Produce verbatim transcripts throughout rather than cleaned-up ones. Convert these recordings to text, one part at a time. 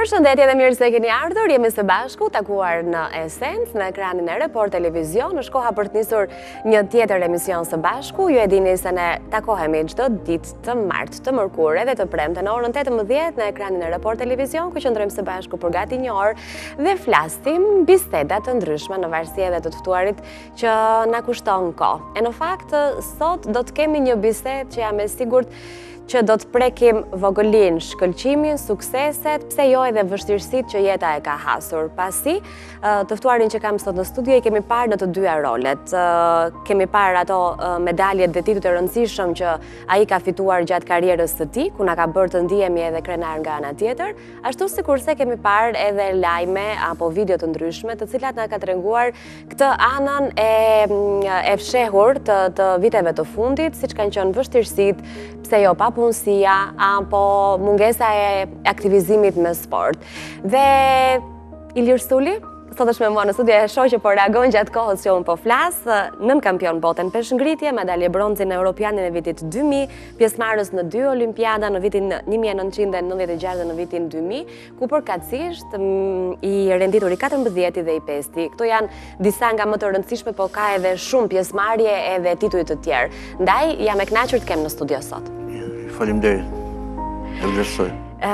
Përshëndetje dhe mirë se keni ardhur, jemi së bashku takuar në Esencë, në ekranin e Report Televizion. Është koha për të nisur një tjetër emision së bashku. Ju e dini se ne takohemi çdo ditë të martë, të mërkurë dhe të premte në orën tetëmbëdhjetë në ekranin e Report Televizion, ku qëndrojmë së bashku për gati një orë dhe flasim biseda të ndryshme në varësi edhe të të ftuarit që na kushton kohë. E në fakt, sot do të kemi një bisedë që jam e sigurt që do të prekim vogëlin, shkëlqimin, sukseset, pse jo edhe vështirësit që jeta e ka hasur. Pasi, të ftuarin që kam sot në studio i kemi parë në të dyja rolet. Kemi parë ato medaljet dhe titut e rëndësishëm që ai ka fituar gjatë karrierës së tij, ku na ka bërë të ndihemi edhe krenar nga ana tjetër, ashtu sikurse kemi parë edhe lajme apo video të ndryshme, të cilat na ka treguar këtë anën e, e fshehur të, të viteve të fundit, siç kanë qenë vështirësit, pse jo pa punësia, apo mungesa e aktivizimit me sport. Dhe Ilir Suli, sot është me mua në studio, e shoh që po reagon gjatë kohës që unë po flas, nën kampion bote në peshngritje, medalje bronzi në Europianin e vitit dy mijë, pjesëmarrës në dy Olimpiada në vitin një mijë e nëntëqind e nëntëdhjetë e gjashtë dhe në vitin dy mijë, ku përkatësisht i renditur i katërmbëdhjetë dhe i pesti. Këto janë disa nga më të rëndësishme, po ka edhe shumë pjesëmarrje edhe tituj të tjerë. Ndaj jam e kënaqur të kem në studio sot. Faleminderit. E vlerësoj.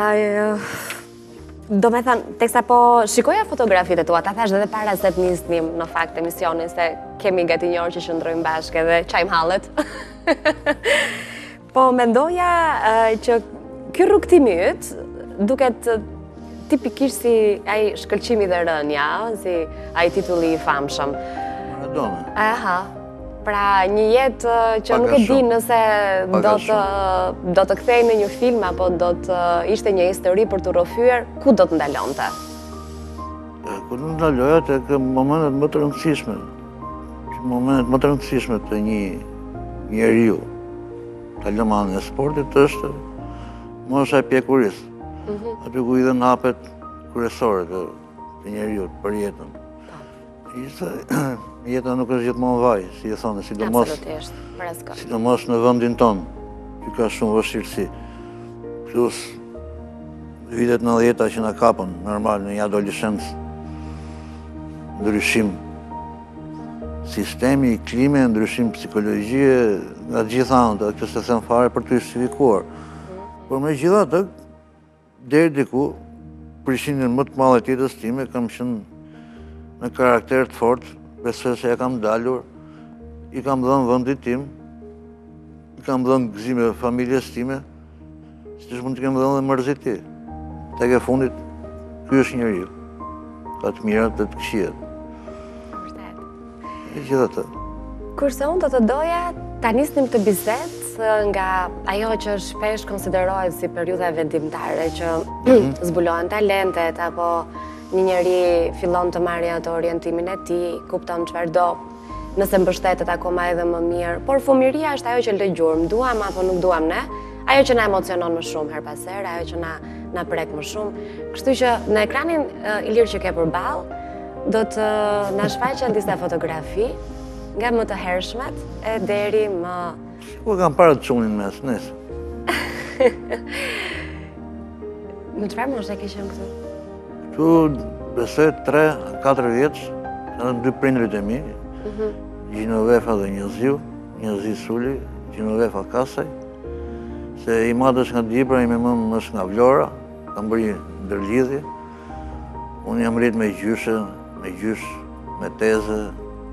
Do me thënë, teksa po shikoja fotografitë e tua, ta thash dhe para se të nisnim në fakt emisionin, se kemi gati një orë që qëndrojmë bashkë dhe qajmë hallet. Po mendoja që ky rrugtimi yt duket tipikisht si ai shkëlqimi dhe rënja, si ai titulli i famshëm. Maradona. Aha. Pra një jetë që nuk e di nëse do të, do të kthej në një film apo do të ishte një histori për të rrofyer, ku do të ndalonte? Ku do të ndaloja tek momentet më të rëndësishme. Momentet më të rëndësishme të një njeriu, kalon anën e sportit, është mosha e pjekurisë. Aty ku i dhën hapet kryesore të, të njeriu për jetën. Jeta nuk është gjithmonë vaj, si e thonë, sidomos, sidomos në vendin tonë, që ka shumë vështirësi. Plus, vitet nëntëdhjeta që na kapën, normal, në një adolescencë, ndryshim sistemi, klime, ndryshim psikologjie, nga gjitha anët, këtë se them fare për të justifikuar. Por me gjitha të, deri diku, prishinën më të madhe të jetës time, kam qenë me karakter të fortë, besoj se ja kam dalur, i kam dhënë vendit tim, i kam dhënë gëzime familjes time, si që mund të kemë dhënë dhe mërziti. Tek e fundit, ky është njeriu, ka të mirat dhe të këqijet. E gjithatë. Kurse unë do të doja ta nisnim të bisedë nga ajo që shpesh konsiderohet si periudha e vendimtare, që zbulohen talentet, apo një njeri fillon të marrë atë orientimin e tij, kupton çfarë do, nëse mbështetet akoma edhe më mirë. Por fëmijëria është ajo që lë gjurmë, duam apo nuk duam ne, ajo që na emocionon më shumë her pas here, ajo që na na prek më shumë. Kështu që në ekranin Ilir që ke përballë, do të na shfaqen disa fotografi nga më të hershmet e deri më... Ku kam parë të çunin mes, nesër. Në çfarë moshë ke qenë këtu? Tu besoj tre, katër vjeç, janë dy prindrit e mi, Gjinovefa dhe Njoziu, Njozi Suli, Gjinovefa Kasaj, se i madh është nga Dibra, i me mëmë është nga Vlora, kam bërë ndërlidhje. Unë jam rrit me gjyshe, me gjysh, me teze,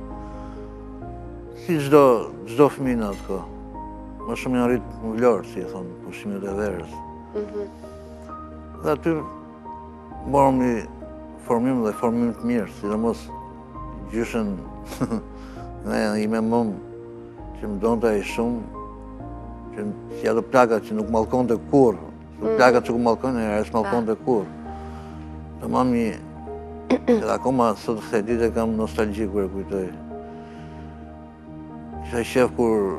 si çdo çdo fëmijë në atë kohë. Më shumë jam rrit në Vlorë, si e thonë, pushimet e verës. Dhe aty morëm një formim dhe formim të mirë, sidomos gjyshen nga i me mëmë që më donte ai shumë, që si ato plakat që nuk mallkonte kurrë, plakat që ku mallkojnë, ai s'mallkonte kurrë. Tamam një, edhe akoma sot kësaj dite kam nostalgji kur e kujtoj. Kisha qef kur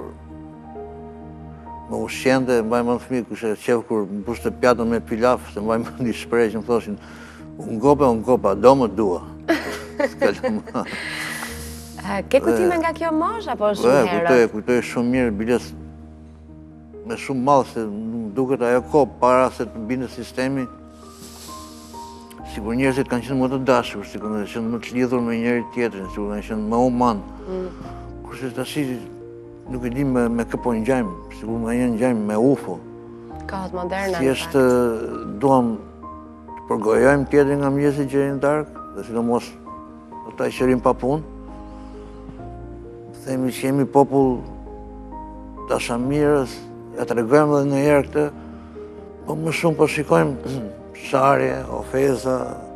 më ushqente, mbaj më në fëmijë, kisha qef kur më pushte pjatën me pilaf, se mbaj më një shpreh që më thoshin, unë gope, unë gopa, do më dua. Ke kujtime nga kjo mosh, apo shumë herë? Kujtoj, kujtoj shumë mirë, biles me shumë malë, se nuk duket ajo kohë para se të binde sistemi, sigur njerëzit kanë qenë më të dashur, sigur kanë qenë më të lidhur me njëri tjetrin, sigur kanë qenë më human. Kurse tash nuk e di me, me kë po ngjajmë, sigur nga një ngjajmë me U F O. Kohët moderne. Thjesht duam të përgojojmë tjetrin nga mëngjesi që jeni darkë, dhe sidomos ata që rrin pa punë. Themi që jemi popull dashamirës, ja tregojmë edhe ndonjëherë këtë, po më shumë po shikojmë sharje, ofeza,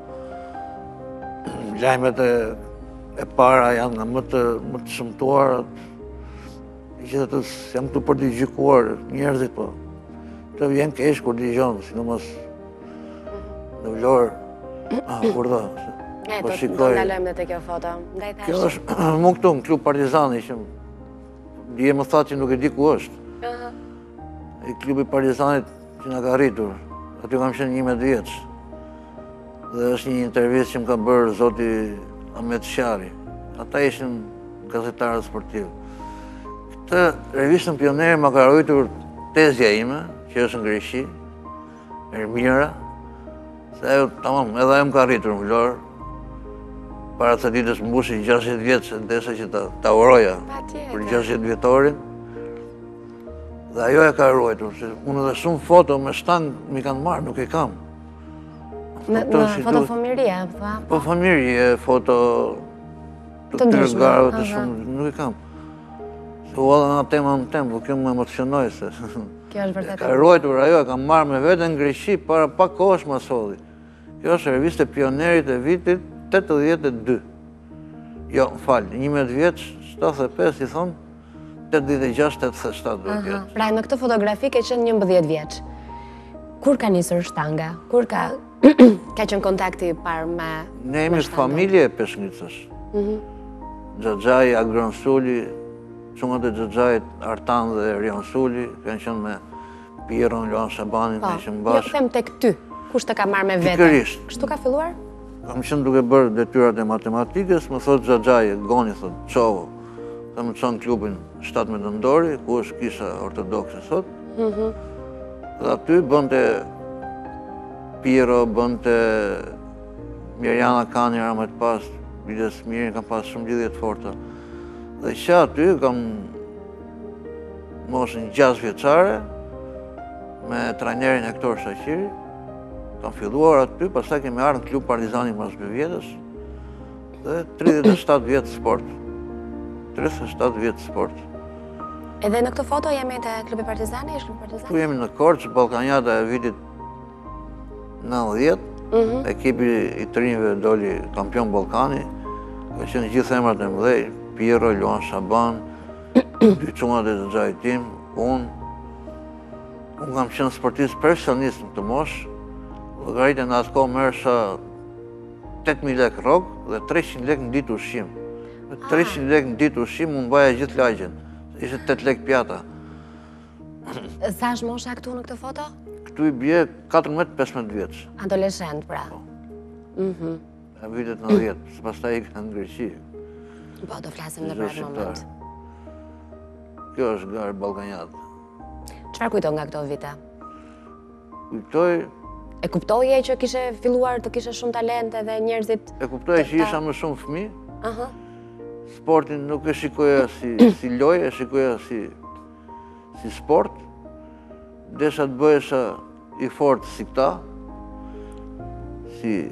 lajmet e, e para janë nga më të, më të shëmtuara. Gjithatë jam këtu për të gjykuar njerëzit, po të vjen keq kur dëgjon, sidomos në Vlorë. Ah, kur do. E, do të ndalojmë dhe të kjo foto. Kjo është mu këtu, në klub Partizani, që dje më thatë që nuk e di ku është. I klubi Partizanit që nga ka rritur, aty kam qenë njëmbëdhjetë vjeç. Dhe është një intervistë që më ka bërë zoti Ahmet Shari. Ata ishin gazetarët sportiv. Këtë revistën Pioneri më ka rritur tezja ime, që është në Greqi, Ermira, se ajo, tamam, edhe ajo më ka rritur në Vlorë. Para të ditës mbushi gjashtëdhjetë vjeç, ndesa që ta, ta uroja për gjashtëdhjetë vjetorin. Dhe ajo e ka ruajtur, se unë edhe shumë foto me shtangë mi kanë marrë, nuk i kam. Në foto fëmijërie, thua? Po fëmijërie, foto të këtyre garëve të shumë, nuk i kam. Se u edhe nga tema në temë, po kjo më emocionoj se... Kjo është vërtet. Ka ruajtur ajo, e ka marrë me vete në Greqi para pak kohësh më solli. Kjo është reviste Pionerit e vitit tetëdhjetë e dy. Jo, falë, njëmbëdhjetë vjeç, shtatëdhjetë e pesë, i thonë, tetëdhjetë e gjashtë, tetëdhjetë e shtatë duhet jetë. Pra, në këtë fotografi ke qenë njëmbëdhjetë vjeç. Kur ka nisur shtanga? Kur ka ka qenë kontakti i parë me Ne jemi familje e peshngicës. Xhaxhai Agron Suli, çunat e Xhaxhait Artan dhe Rion Suli, kanë qenë me Pieron Luan Shabanin, kanë qenë bashkë. Jo, them tek ty. Kush të ka marrë me vete? Pikërisht. Kështu ka filluar? Kam qenë duke bërë detyrat e matematikës, më thot Xhaxhai, Goni, thot, qovo, ka më qonë klubin shtatëmbëdhjetë nëntori, ku është kisha ortodokse sot. Dhe aty bënte Piero, bënte Mirjana Kani, Ramet pas, bides Mirin, kam pas shumë lidhje të forta. Dhe që aty kam moshën gjastë vjeçare, me trajnerin Hektor Shaqiri, kam filluar aty, pastaj kemi ardhur në klub Partizani mas dy vjetësh, dhe tridhjetë e shtatë vjetë sport. tridhjetë e shtatë vjetë sport. Edhe në këtë foto jemi te klubi Partizani, është klubi Partizani? Tu jemi në Korçë, Ballkanjata e vitit nëntëdhjetë, ekipi i trinjve doli kampion Ballkani, ka qenë gjithë emrat e mëdhej, Piero, Luan Shaban, dy çunat e Xhaxhait tim, unë. Unë kam qenë sportist profesionist në këtë moshë. Llogaritja në atë kohë merrsha tetëmijë lekë rrogë dhe treqind lekë në ditë ushqim. Me treqind lekë në ditë ushqim unë mbaja gjithë lagjen. Ishte tetë lekë pjata. Sa është mosha këtu në këtë foto? Këtu i bie katërmbëdhjetë pesëmbëdhjetë vjeç. Adoleshent, pra. Mhm. Në vitet nëntëdhjetë, se pastaj i kanë në Greqi. Po, do flasim në pratë moment. Kjo është garë Ballkanjata. Çfarë kujton nga këto vite? Kujtoj... E kuptoje që kishe filluar të kishe shumë talente dhe njerëzit... E kuptoje që isha më shumë fëmijë. Aha. Sportin nuk e shikoja si, si lojë, e shikoja si, si sport. Desha të bëhesha i fortë si këta, si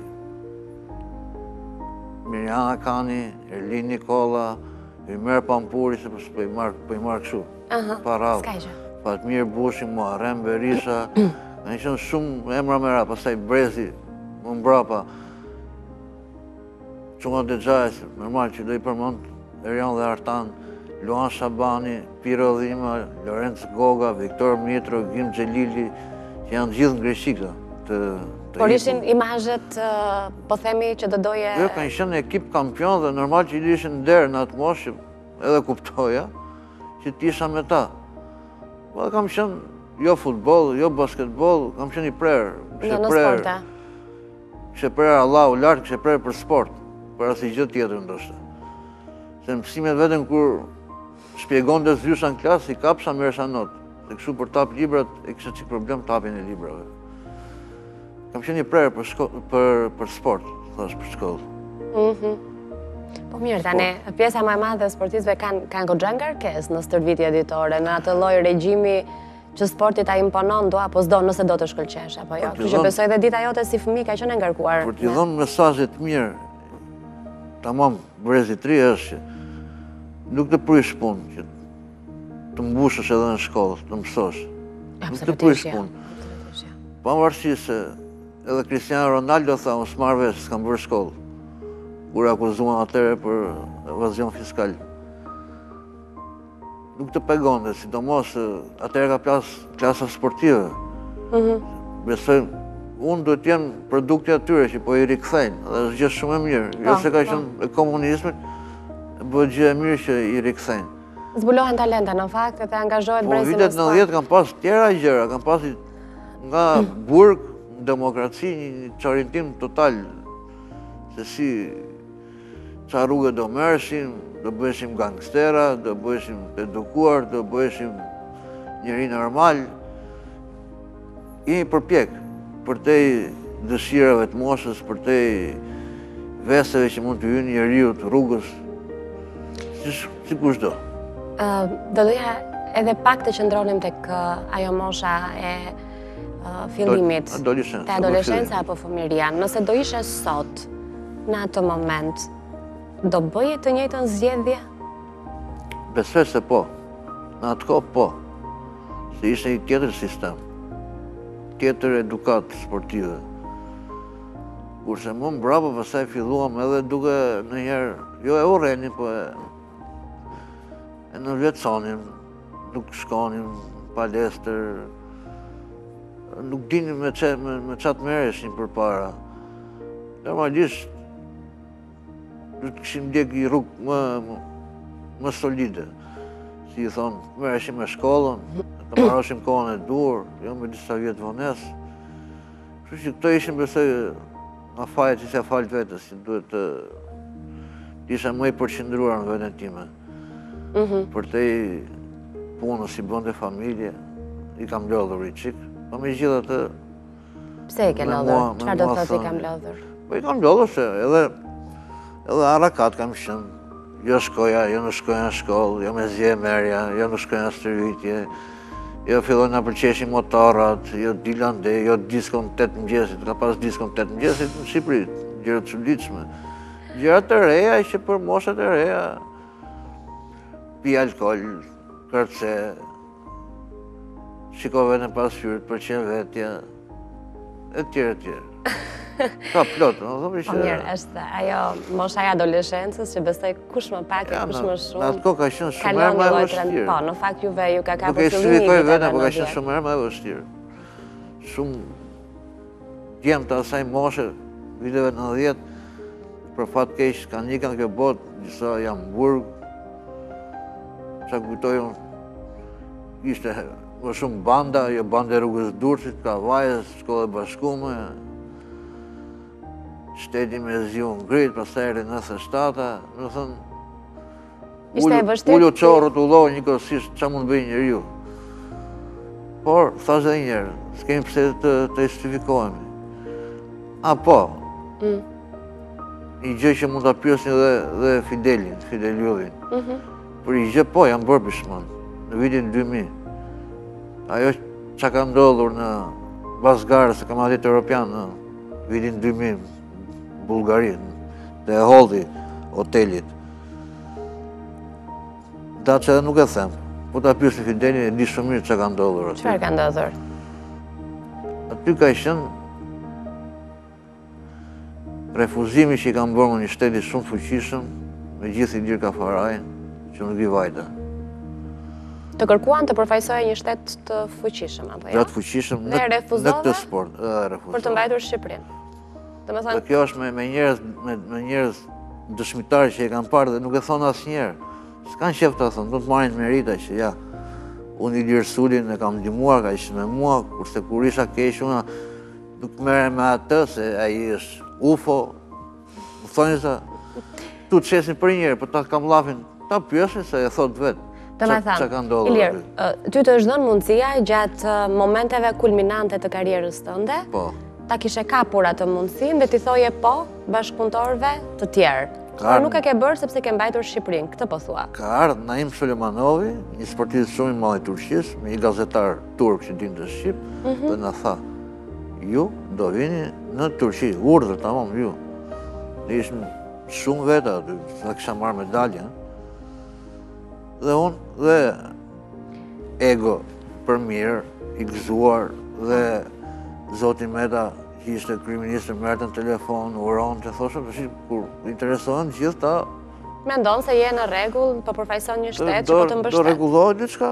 Mirjana Kani, Erlin Nikola, Ymer Pampuri, se po i marrë marr kështu. Pa radhë. S'ka gjë. Fatmir Bushi, Muharrem Berisha, kanë qenë shumë emra mëra, pastaj Brezi, më mbrapa. Çunat e Xhaxhait, normal që do i përmend Erion dhe Artan, Luan Shabani, Piro Dhima, Lorenz Goga, Viktor Mitro, Gim Xhelili, që janë gjithë në Greqi këta. Por ishin imazhet, po themi që do doje... Jo, kanë qenë ekip kampion dhe normal që i ishin derë në atë moshë, edhe kuptoja, që t'isha me ta. Po kam qenë jo futboll, jo basketboll, kam qenë i prerë. Në në sporta? Kështë prerë Allahu lartë, kështë prerë për sport, për asë i gjë tjetër ndoshta. Se në mësimet vetën kur shpjegon të zysha në klasë, i kapsha më resha notë. Se kështu për tap librat, e kështë qikë problem tapin e librave. Kam qenë një prerë për, shko, për, për sport, thash për shkollë. Mhm. Po mirë, tani, pjesa më e madhe e sportistëve kanë kanë goxha ngarkesë në stërvitje editore, në atë lloj regjimi që sporti ta imponon do apo s'do, nëse do të shkëlqesh apo jo. Kështu që besoj dhe dita jote si fëmijë ka qenë e ngarkuar. Për t'i dhënë mesazhe të mirë, tamam, brezi i ri është që nuk të prish punë, që të mbushësh edhe në shkollë, të mësosh. Nuk të prish punë. Pavarësisht se edhe Cristiano Ronaldo tha, unë s'marr vesh, s'kam bërë shkollë. Kur akuzuan atëre për evazion fiskal. Nuk të pegonte, sidomos atëre ka plas klasa sportive. Besoj, unë duhet të jenë produkti atyre që po i rikthejnë, dhe është gjë shumë e mirë. Jo se ka qenë e komunizmit, bëhet gjë e mirë që i rikthejnë. Zbulohen talenta në fakt dhe angazhohet Po brezi në vitet sport. nëntëdhjetë kanë pas tjera gjëra, kanë pas nga burg, në demokraci, një qarintim total se si qa rrugë do mërshim, do bëheshim gangstera, do bëheshim të edukuar, do bëheshim njëri normal. Jemi përpjek për te dëshirave të moshës, për te veseve që mund të hynë njeriu të rrugës, si kushdo. Do doja edhe pak të qëndronim tek ajo mosha e fillimit, te adoleshenca apo fëmiria. Nëse do ishe sot, në atë moment, do bëje të njëjtën zgjedhje? Besoj se po. Në atë kohë po. Se ishte një tjetër sistem. Tjetër edukat sportive. Kurse më mbrapa pastaj filluam edhe duke ndonjëherë, jo e urrenin, po e e në vjetësonim, nuk shkonim palestër, nuk dinim me qatë merreshin për para. Normalisht, du të këshim ndjek i rrugë më solide. Si i thonë, merreshim me shkollën, të marroshim kohën e dur, jo me disa vjetë vones. Kështu që këto ishin besoj nga fajet që se falit vetës, që duhet të isha më i përqendruar në veten time. Për te punës si bënde familje, i kam lodhur i qik, pa me gjitha të... Pse i ke lodhur? Çfarë do të thotë i kam lodhur? Po i kam lodhur se edhe edhe arakat kam qenë, jo shkoja, jo në shkoja në shkollë, jo me zje merja, jo në shkoja në stërvitje, jo fillojnë na përqeshin motorat, jo dilande, jo diskon tetë mëngjesit, ka pas diskon tetë mëngjesit në Shqipëri, gjëra të çuditshme. Gjëra të reja që për moshat e reja, pi alkohol, kërce, shiko vetën pas fyrt, përqen vetja, e tjere tjere. Ka plot, në thomi që... Po mirë, është ajo mosha e adoleshencës që besoj kush më pak e kush më shumë... Në atë kohë ka qenë shumë herë më e vështirë. Po, në fakt juve ju ka kapur fillimi i viteve nëntëdhjetë. Nuk e vetëm, po ka nëntëdhjetë. qenë shumë herë më e vështirë. Shumë djemë të asaj moshe, viteve nëntëdhjetë, për fat keq kanë ikën kjo botë, disa janë burg, qa kujtojnë, ishte më shumë banda, jo banda e rrugës Durrësit, ka vajës, shkollë e bashkume, shteti me ziu ngrit, pastaj erdhi nëntëdhjetë e shtatë, do të thënë, Ishte e vështirë. ullu ço rrotullohë njëkohësisht ç'a mund bëjë njeriu. Por, thash edhe një herë, s'kemi pse të, të justifikohemi. A, po, një gjë që mund ta pyesni dhe, dhe Fidelin, Fidel Jullin. Për një gjë po, jam bërë pishman, në vitin dy mijë. Ajo që ka ndodhur në Bazgarë, se Kampionatit Evropian në vitin dy mijë, Bullgari, dhe e holdi hotelit. Da që edhe nuk e them, po ta pyesni Fidelin e di shumë mirë që ka ndodhur aty. Çfarë ka ndodhur? Aty ka qenë refuzimi që i kam bërë në një shteti shumë fuqishëm, me gjithë i lirë kafarajnë, që nuk i vajta. Të kërkuan të përfaqësojë një shtet të fuqishëm apo jo? Jo të fuqishëm Dhe në, në refuzove këtë sport, edhe refuzove. Për të mbajtur Shqipërinë. Domethënë, Dhe kjo është me, me njerëz me, me njerëz dëshmitarë që e kanë parë dhe nuk e thonë asnjëherë. S'kan qef ta thonë, do të marrin merita që ja, unë Ilir Sulin e kam ndihmuar, ka ishte me mua, kurse kur isha keq unë nuk merrem me atë se ai është U F O. Më thonë se tu të shesin për një herë, po ta kam llafin, ta pyesin se e thot vetë. Çka ka ndodhur. Ilir, ty të është dhënë mundësia gjatë momenteve kulminante të karrierës tënde Po. ta kishe kapur atë mundësin dhe ti thoje po bashkëpunëtorëve të tjerë. Por nuk e ke bërë sepse ke mbajtur Shqipërinë, këtë po thua. Ka ardhur Naim Sulemanovi, një sportist shumë i madh i Turqisë, me një gazetar turk që dinte shqip, dhe na tha, ju do vini në Turqi, urdhër tamam ju. Ne ishim shumë veta aty, sa kisha marrë medalje. Dhe unë dhe ego për mirë, i gëzuar, dhe Zoti Meta që ishte kryeministër merrte në telefon, uron, që thoshëm, të shqip, kur interesohen gjithë ta... Mendon se je në rregull, po përfaqëson një shtet që po të mbështet? Do rregullohet diçka?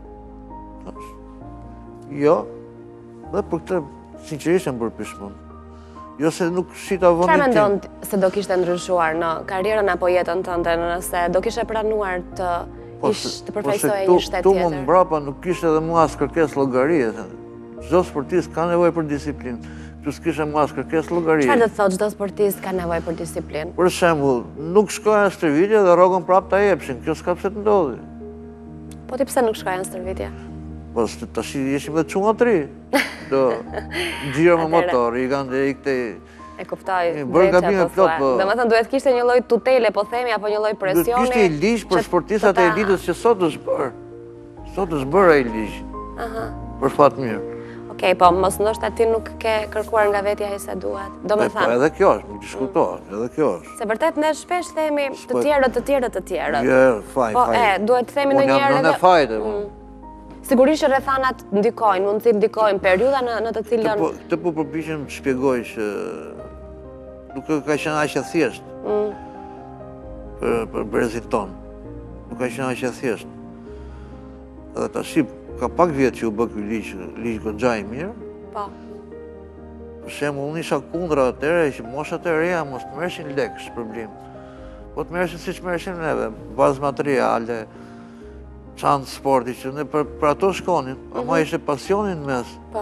Jo, dhe për këtë, sinqerisht jam bërë pishmon. Jo se nuk shita vëndin tim. Çfarë mendon se do kishte ndryshuar në karrierën apo jetën tënde nëse do kishe pranuar të të përfaqësoje një shtet tjetër? Tu më mbrapa nuk kishte edhe mua as kërkesë llogarie. Çdo sportist ka nevojë për disiplinë. Tu s'kishe mua as kërkesë llogarie. Çfarë do të thotë çdo sportist ka nevojë për disiplinë? Për shembull, nuk shkoja në stërvitje dhe rrogën prapë ta jepshin. Kjo s'ka pse të ndodhi. Po ti pse nuk shkoja në stërvitje? Po tash ishim edhe çunga tri. Do xhiro me motor, i kanë dhe i këtej. E kuptoj. Bërë gabime plot, po. Domethënë duhet kishte një lloj tutele, po themi, apo një lloj presioni. Duhet kishte i ligj për sportistat e elitës që sot është bërë. Sot është bërë ai ligj. Aha. Për fat mirë. Okej, po mos ndoshta ti nuk ke kërkuar nga vetja ai sa duhet. Domethënë. Po edhe kjo është, nuk diskutohet, edhe kjo është. Se vërtet ne shpesh themi të tjerët, të tjerët, të tjerët. Jo, faj, faj. Po e, duhet të themi ndonjëherë edhe. Unë jam në fajte. Sigurisht që rrethanat ndikojnë, mundësit ndikojnë, periudha në të cilën... Këtë po përpiqem të shpjegoj që nuk ka qenë aq e thjeshtë për brezin ton. Nuk ka qenë aq e thjeshtë. Edhe tash ka pak vjetë që u bë ky ligj, ligj goxha i mirë. Po. Për shembull, unë isha kundra atëherë që moshat e reja mos të merreshin lek shpërblim. Po të merreshin siç merreshin neve, bazë materiale, çantë sporti që ne për, për ato shkonin, ama ishte pasionin mes. Po.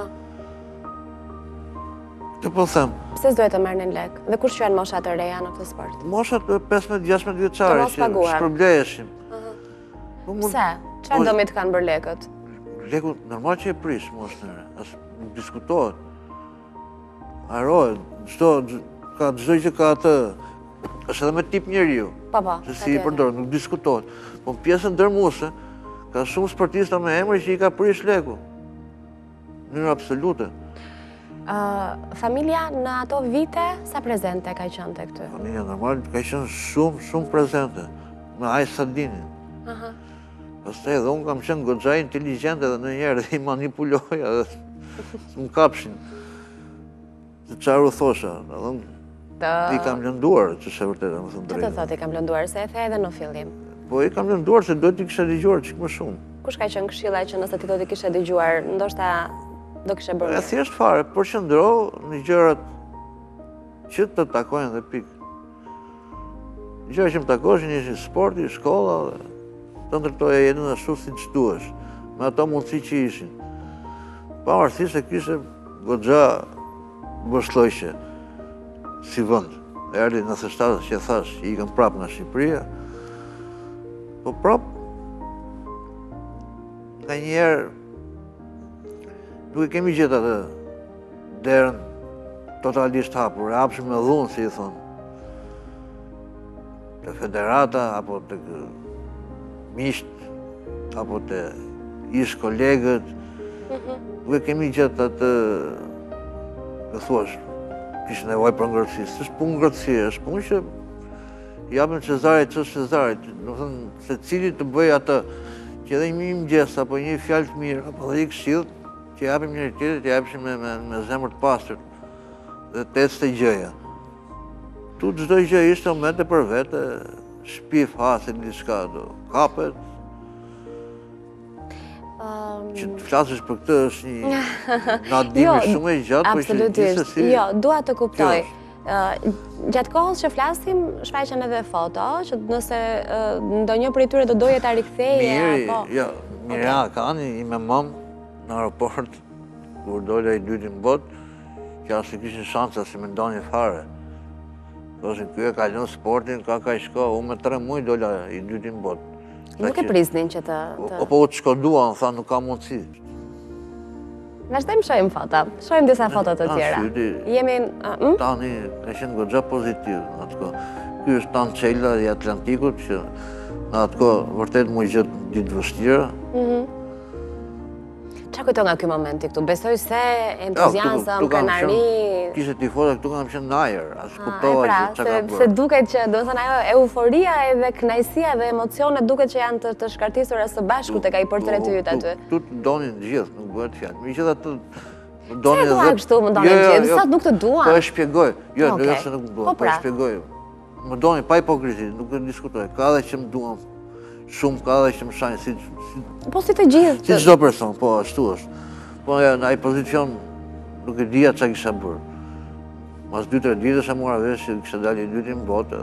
Të po them. Pse s'duhet të merrnin lek? Dhe kush janë moshat e reja në këtë sport? Moshat pesëmbëdhjetë gjashtëdhjetë vjeçare që shpërbleheshin. Pse? Çfarë do me të kanë bërë lekët? Leku normal që e prish moshën e re, as nuk diskutohet. Harohet, çdo ka çdo që ka atë, është edhe me tip njeriu. Po po. Se si i përdor, nuk diskutohet. Po në pjesën ndërmuese ka shumë sportista me emër që i ka prish leku. Në mënyrë absolute. Familja në ato vite sa prezente ka qenë te këtu? Familja normal ka qenë shumë, shumë prezente. Me aq sa dinin. Aha. Pastaj edhe unë kam qenë goxha inteligjent edhe ndonjëherë dhe i manipuloja dhe s'm kapshin. Se çfarë u thosha, edhe unë i kam lënduar, që është e vërtetë, më thënë drejtë. Çfarë do thotë i kam lënduar, se e the edhe në fillim? Po i kam lënduar se duhet i kisha dëgjuar çik më shumë. Kush ka qenë këshilla që nëse ti do t'i kishe dëgjuar, ndoshta do kishe bërë? E thjesht fare, përqendro në gjërat që të takojnë dhe pikë. Gjërat që më takoshin ishin sporti, shkolla dhe të ndërtoja jetën ashtu si që duhesh, me ato mundësi që ishin. Pavarësisht se kishte goxha vëshllojshë si vend. Erdhi në nëntëdhjetë që thash, që ikën prapë nga Shqipëria, po prapë nga njerë nuk e kemi gjetë atë derën totalisht hapur, e hapshëm me dhunë, si i thonë. Të federata, apo të miqt, apo të ish kolegët, nuk e kemi gjetë atë, të thuash, kishë nevoj për ngërëtësi. Së është punë ngërëtësi, është punë që japim Cezarit që është Cezarit. Në thënë, se cili të bëj atë, që edhe një mëngjes, apo një fjalë të mirë, apo dhe i këshill, që japim njëri tjetrit, të japim me, me, me zemër të pastër, dhe të ecë të gjëja. Tu çdo gjë ishte momente për vete, shpif, hasit, diçka do kapet. Që të flasësh për këtë është një natdimi shumë e gjatë, po ishte gjithsesi. Jo, dua të kuptoj. Gjatë kohës që flasim, shfaqen edhe foto, që nëse ndonjë prej tyre do doje ta riktheje apo. Mirë, jo, Mirja Akani i me mamë në aeroport, kur dola i dyti në botë, që asë kishin shansa si me ndonjë fare. Thoshin, kjo e kalon sportin, ka ka i shko, unë me tre muj dola i dyti në botë. Nuk e prisnin që të... Po u të shkodua, në tha, nuk ka mundësi. Vazhdojmë shojmë foto. Shojmë disa foto të tjera. Jemi... Tani ka qenë goxha pozitiv në atë kohë. Ky është tanë Qela i Atlantikut, që në atë kohë vërtet mu i gjithë ditë vështira. Qa kujto nga ky momenti këtu? Besoj se entuziasm, krenari... Kishe tifoza, këtu kam qenë në ajer, as kuptova që që ka bërë. Se duket që, do të thënë ajo, euforia edhe knajsia dhe emocionet duket që janë të shkartisura së bashku të ka i portreti jytë aty. Tu të donin gjithë, nuk bëhet fjallë. Mi që dhe të donin dhe... Se duha kështu më donin gjithë, sa nuk të duha? Po e shpjegoj, jo, në se nuk më duha, po e shpjegoj. Më donin pa hipokriti, nuk e diskutoj, ka dhe që më duham shumë, ka dhe që më shajnë, si... Po si të gjithë? Si çdo person, po, ashtu është. Po në ai pozicion nuk e dija çka kisha bërë. Mas dy tre ditësh e mora vesh që kisha dalë i dyti në botë.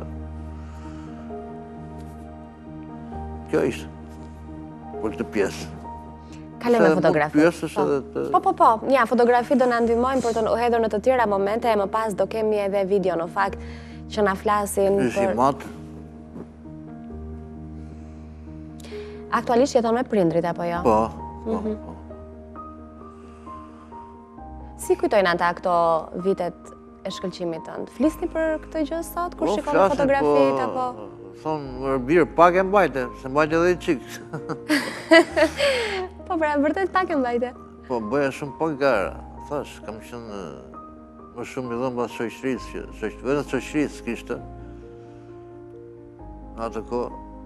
Kjo ishte. Për këtë pjesë. Kalem me fotografi. Pjesë është edhe të... Po, po, po. Nja, fotografi do në ndihmojnë për të hedhur në të tjera momente, e më pas do kemi edhe video në fakt që na flasin për... Ky është matë. Aktualisht jeton me prindrit, apo jo? Po, po, po. Si kujtojnë ata këto vitet e shkëlqimit tënd? Flisni për këtë gjë sot, kur shikon në fotografit, apo... Thonë, më birë, pak e mbajte, se mbajte edhe i qikë. Po, pra, vërtet pak e mbajte. Po, bëja shumë pak gara. Thash, kam qenë më shumë i dhëmë bas shoqërisë, që vetëm shoqërisë kishte. Në atë ko,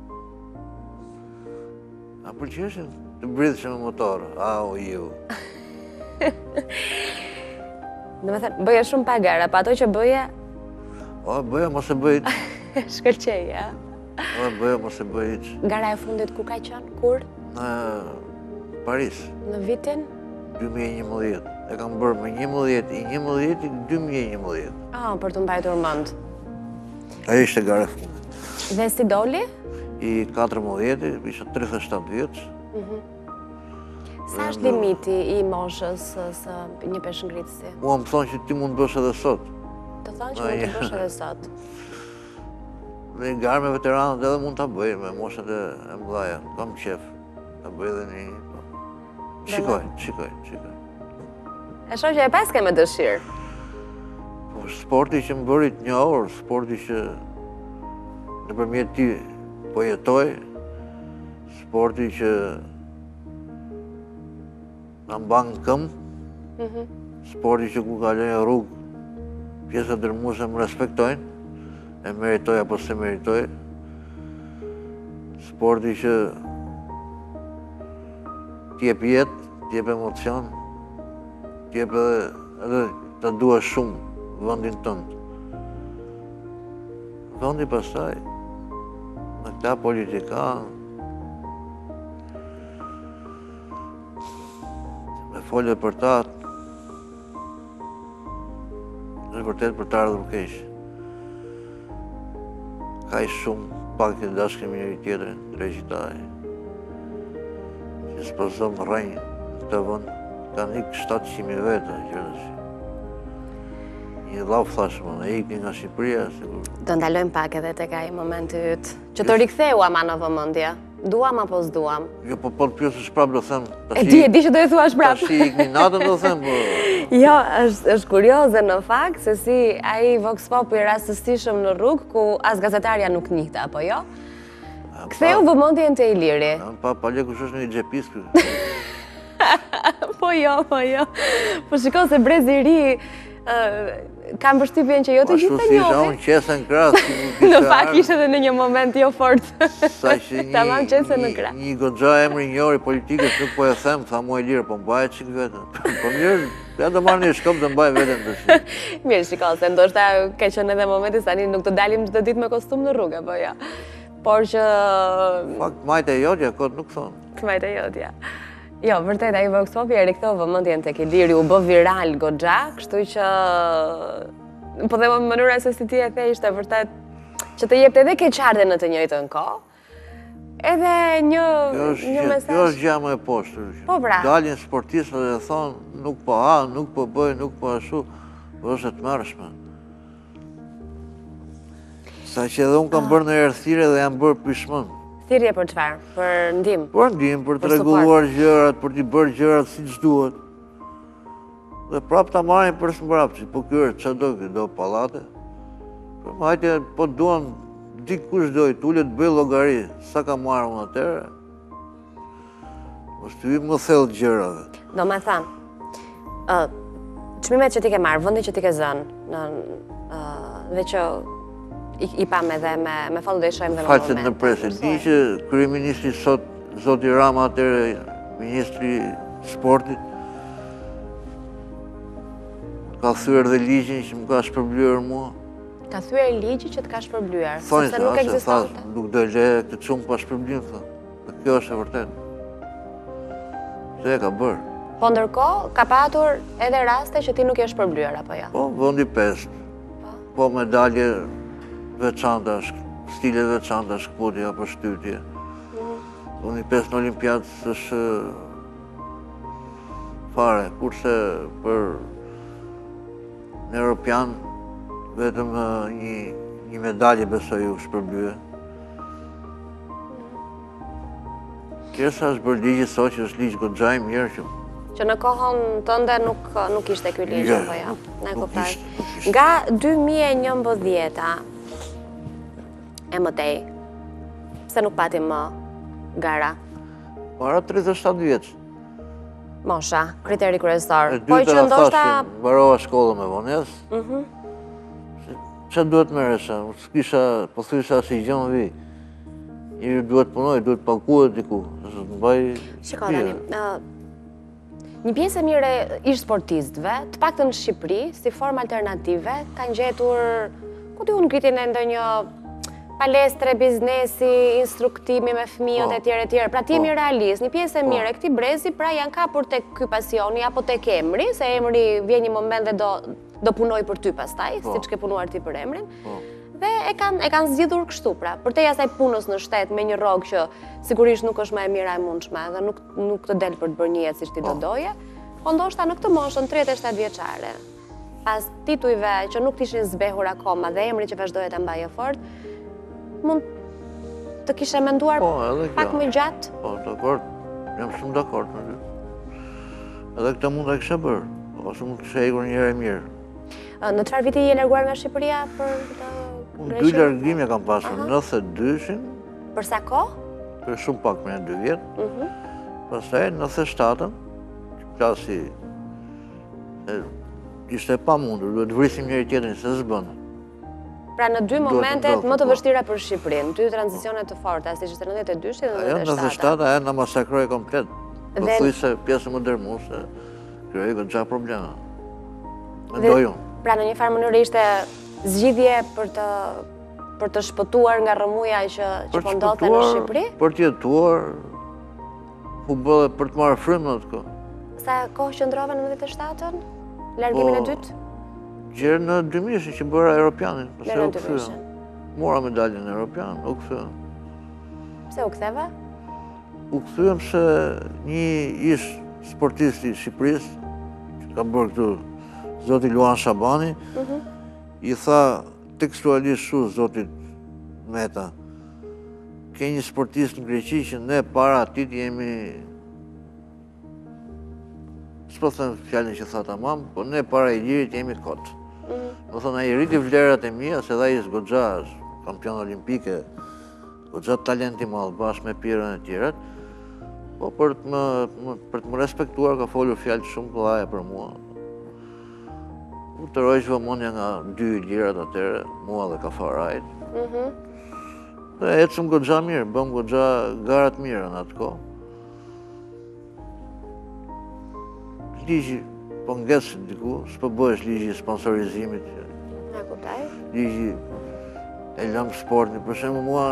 a përqeshin të bridhëshe me motorë, a o ju. Në me thënë, bëje shumë pa gara, pa ato që bëje... O, bëje, mos e bëjt. Shkërqej, ja? O, bëje, mos e bëjt. Gara e fundit kur ka qënë? Kur? Në Paris. Në vitin? dy mijë e njëmbëdhjetë. E kam bërë me njëmbëdhjetë, i njëmbëdhjetë, i dy mijë e njëmbëdhjetë. Ah, për të mbajtur mend. Ajo ishte gara e fundit. Dhe si doli? I katërmbëdhjetë, isha tridhjetë e shtatë vjeç. Sa është limiti i moshës së një peshngritësi? Mua më thonë që ti mund të bësh edhe sot. Të thonë që mund të bësh edhe sot? Dhe një garë me veteranët edhe mund të bëj, me moshët e mëdhaja. Kam qef, të bëj edhe një... Shikoj, shikoj, shikoj. E shoh që e pas ke me dëshirë? Po, sporti që më bërit një orë, sporti që në përmjet ti po jetoj, sporti që në mban në këmë, sporti që ku kaloj e rrugë, pjesët dërmuese më respektojnë, e meritoj apo se meritoj, sporti që t'jep jetë, t'jep emocion, t'jep edhe të dua shumë vëndin tëndë. Vëndi pastaj, në këta politikanë, me folje për ta, në vërtet për ta ardhur keq. Ka i shumë pak të dashkemi njëri tjetrin, drejqitaj. Që s'përzëm rrejnë këtë vënd, ka nikë shtatë qind vete, qërësi. Një lau thashmë, në ikni nga Shqipëria, sigur. Do ndalojmë pak edhe të ka i momenti ytë, që të riktheu ama në vëmëndja. Duam apo s'duam? Jo, po po të pjusë shprap do them. E di, e di që do e thua shprap. Tashi ikni natën do them, po... Jo, është kurioze në fakt, se si aji Vox Popi rastësishëm në rrugë, ku as gazetarja nuk njihte, apo jo? Ktheu vëmendjen te Iliri. Pa, pa le kush është një xhepis këtu. Po jo, po jo. Po shiko se brezi i ri kam përshtypjen që jo të gjithë të njohin. Ashtu si unë qesën krah. Në fakt ishte edhe në një moment jo fort. Sa që tamam qesën në krah. Një goxha emri njëri politikës nuk po e them, tha mua Ilir, po mbahet çik vetëm. Po mirë, ja do marrni një shkop të mbaj veten tash. Mirë, shiko, se ndoshta ka qenë edhe momenti tani nuk të dalim çdo ditë me kostum në rrugë, apo jo. Por që... Fakt, majtë e jotja, kot nuk thonë. Majtë e jotja. Jo, vërtet, aji Vox Popi e riktheu vëmendjen tek Iliri, u bë viral goxha, kështu që... Po dhe më mënyra se si ti e the ishte vërtet që të jepte edhe keqardhje në të njëjtën kohë, edhe një mesazh. Kjo është gjë më e poshtë. Po pra. Dalin sportistët dhe thonë, nuk po ha, nuk po bëj, nuk po ashtu, po është e tmerrshme. Sa që edhe unë kam bërë në herë thirrje dhe jam bërë pishmën. Thirrje për çfarë? Për ndihmë? Për ndihmë, për të rregulluar gjërat, për t'i bërë gjërat siç duhet. Dhe prap ta marrin për së që po kjo është që do kjo do palate. Hajte, po duan, dikush doj, t'ullet bëj llogari, sa ka marrë unë atërë, mos t'y më thellë gjërave. Do me thanë, çmimet që ti ke marrë, vëndin që ti ke zënë, dhe që i pam edhe me falë dhe i shojmë dhe në moment. Falëset në presë, di që kryeministri sot, Zoti Rama atërë, ministri sportit, ka thyer dhe ligjin që më ka shpërblyer mua. Ka thyer ligji që të ka shpërblyer, sepse sepse nuk ekzistonte. Nuk do le këtë çumë pa shpërblim, tha. Dhe kjo është e vërtetë. Se e ka bërë. Po ndërkohë, ka patur edhe raste që ti nuk je shpërblyer, apo jo? Po, vendi pestë. Po, medalje veçanta, stile veçanta, shkputje apo shtytje. Vendi pestë në Olimpiadës është fare, kurse për në Europian vetëm një medalje besoj u shpërblye. Kërsa është bërë ligji sot që është ligjë goxha i mirë që... Që në kohën tënde nuk ishte ky ligj, apo jo? Nuk ishte. Nga dy mijë e njëmbëdhjetë e mëtej, pse nuk pati më gara? Para tridhjetë e shtatë vjeç. Mosha, kriteri kryesor. E dyta thashin, mbarova shkollën me vonesë. Që duhet meresha? S'kisha, po thysha si gjë më vi. Njëri duhet punoj, duhet paguhet diku. Shiko tani, një pjesë e mire ish sportistëve, të paktën në Shqipëri, si formë alternative, kanë gjetur, ku di unë ngritjen e ndonjë palestre, biznesi, instruktimi me fëmijët e tjere tjere. Pra ti jemi realist, një pjesë e mire këti brezi, pra janë kapur të ky pasioni, apo të emri, se emri vjen një moment dhe do punoj për ty pastaj, si që ke punuar ti për emrin. Dhe e kanë zgjidhur kështu, pra, për te asaj punës në shtet me një rogë që sigurisht nuk është më e mira e mundshme dhe nuk të del për të bërë një jetë si që ti do doje, po ndoshta në këtë moshën tridhjetë e shtatë vjeçare, pas titujve që nuk t'ishin zbehur akoma dhe emri që vazhdoje të mbaje fort, mund të kishe menduar pak më gjatë? Po, dakord, jam shumë dakord me ty. Edhe këtë mund të kishe bërë, ose mund të kishe ikur një herë e mirë. Në çfarë viti je larguar nga Shqipëria për të Unë dy largime kam pasur, nëntëdhjetë e dyshin. Për sa kohë? Për shumë pak me dy vjetë. Pastaj nëntëdhjetë e shtatën, që plasi ishte pa mundur, duhet vrisim njëri tjetrin se s'bënë. Pra në dy momentet më të vështira për Shqipërinë, dy tranzicionet të forta, si që ishte nëntëdhjetë e dyshi dhe nëntëdhjetë e shtatë. nëntëdhjetë e shtatë ajo na masakroi komplet. Po thuj se pjesë më dërmuese, krijoi goxha probleme. Mendoj unë. Pra në një farë mënyrë ishte zgjidhje për të shpëtuar nga rrëmuja që po ndodhte në Shqipëri? Për të jetuar, u bë për të marrë frymë në atë kohë. Sa kohë qëndrove në nëntëdhjetë e shtatën? Largimin e dytë? Gjerë në dy mijë që bëra Europianin, pastaj u kthyem. Mora medaljen Europian, u kthyem. Pse u ktheve? U kthyem se një ish sportist i Shqipërisë, që ka bërë këtu Zoti Luan Shabani, i tha tekstualisht shu Zotit Meta, ke një sportist në Greqi që ne para atit jemi, s'po thëmë fjallin që tha tamam, po ne para i lirit jemi kotë. Më thënë, a i rriti vlerat e mija, se dha i s'gogja, kampion olimpike, gogja talenti malë bashkë me pirën e tjeret, po për të më respektuar ka folur fjallë shumë pëllaje për mua. U të rojsh vëmondja nga dy i lirat atere, mua dhe Kafarajt. Dhe ecëm goxha mirë, bëm goxha garat mirë në atë kohë. Ligji po ngesë diku, s'po bëhesh ligji sponsorizimit. Ligji e lëmë sportin. Për shemë mua,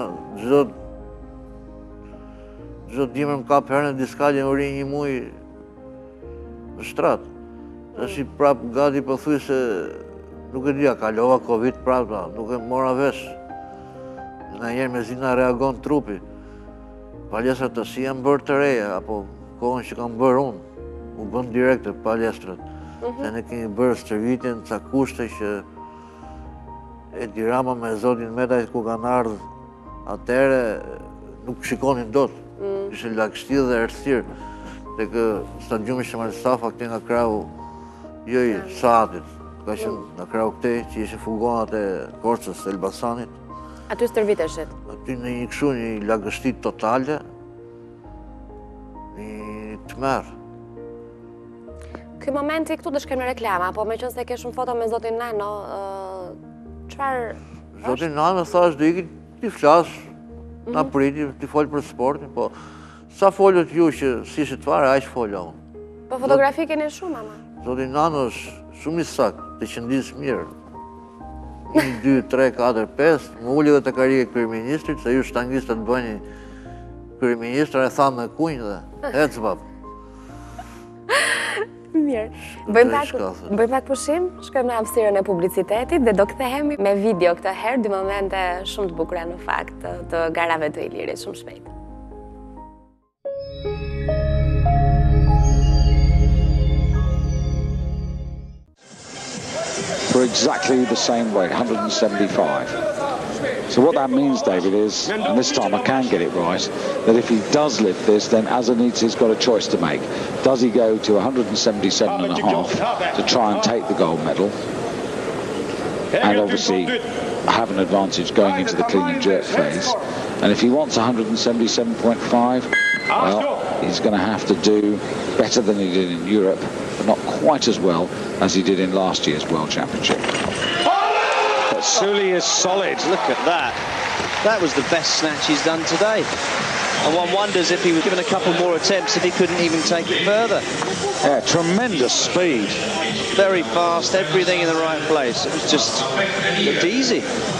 gjdo dimër më kap herën e diskalje më ri një muj në shtratë. Është i prapë gati po thuj se nuk e dhja, kalova Covid prapë, nuk e mora vesh. Në njerë me zina reagon trupi. Palestrat të si janë bërë të reja, apo kohën që kam bërë unë, u bënë direkte palestrat. Se ne kemi bërë stërvitin, ca kushte që Edi Rama me Zotin Metaj ku kanë ardhë atere, nuk shikonin dot. Ishe lakështi dhe erthirë. Tek stadiumi Shemal Safa, këti nga krahu Jo i Saatit, ka qenë në krau këtej që ishe fugonat e Korçës të Elbasanit. Aty stërviteshit? Aty në një këshu një lagështit totale, një të merë. Ky momenti këtu të shkem në reklama, po me qënë se ke shumë foto me zotin Nano, qëfar... Zotin Nano thash dhe iki ti flasë, në priti, ti folë për sportin, po sa folët ju që si shë të fare, a që folë unë. Po fotografi keni shumë, ama? Zotin Nano është shumë i sakë, të qëndisë mirë. një, dy, tre, katër, pesë, më uli dhe të karike kërëministrit, se ju shtangistët të bëjnë kërëministrë, e thamë me kujnë dhe, e të babë. Mirë. Bëjmë pak pushim, shkojmë në hapësirën e publicitetit dhe do kthehemi me video këtë herë, dy momente shumë të bukura në fakt të garave të Ilirit, shumë shpejt. For exactly the same weight, one hundred seventy-five. So what that means, David, is, and this time I can get it right, that if he does lift this, then Azanitsi's got a choice to make. Does he go to one hundred seventy-seven and a half to try and take the gold medal, and obviously have an advantage going into the clean and jerk phase? And if he wants one hundred seventy-seven point five, well, he's going to have to do better than he did in Europe, but not quite as well as he did in last year's World Championship. But Sully is solid. Look at that. That was the best snatch he's done today. And one wonders if he was given a couple more attempts, if he couldn't even take it further. Yeah, tremendous speed. Very fast, everything in the right place. It was just looked easy.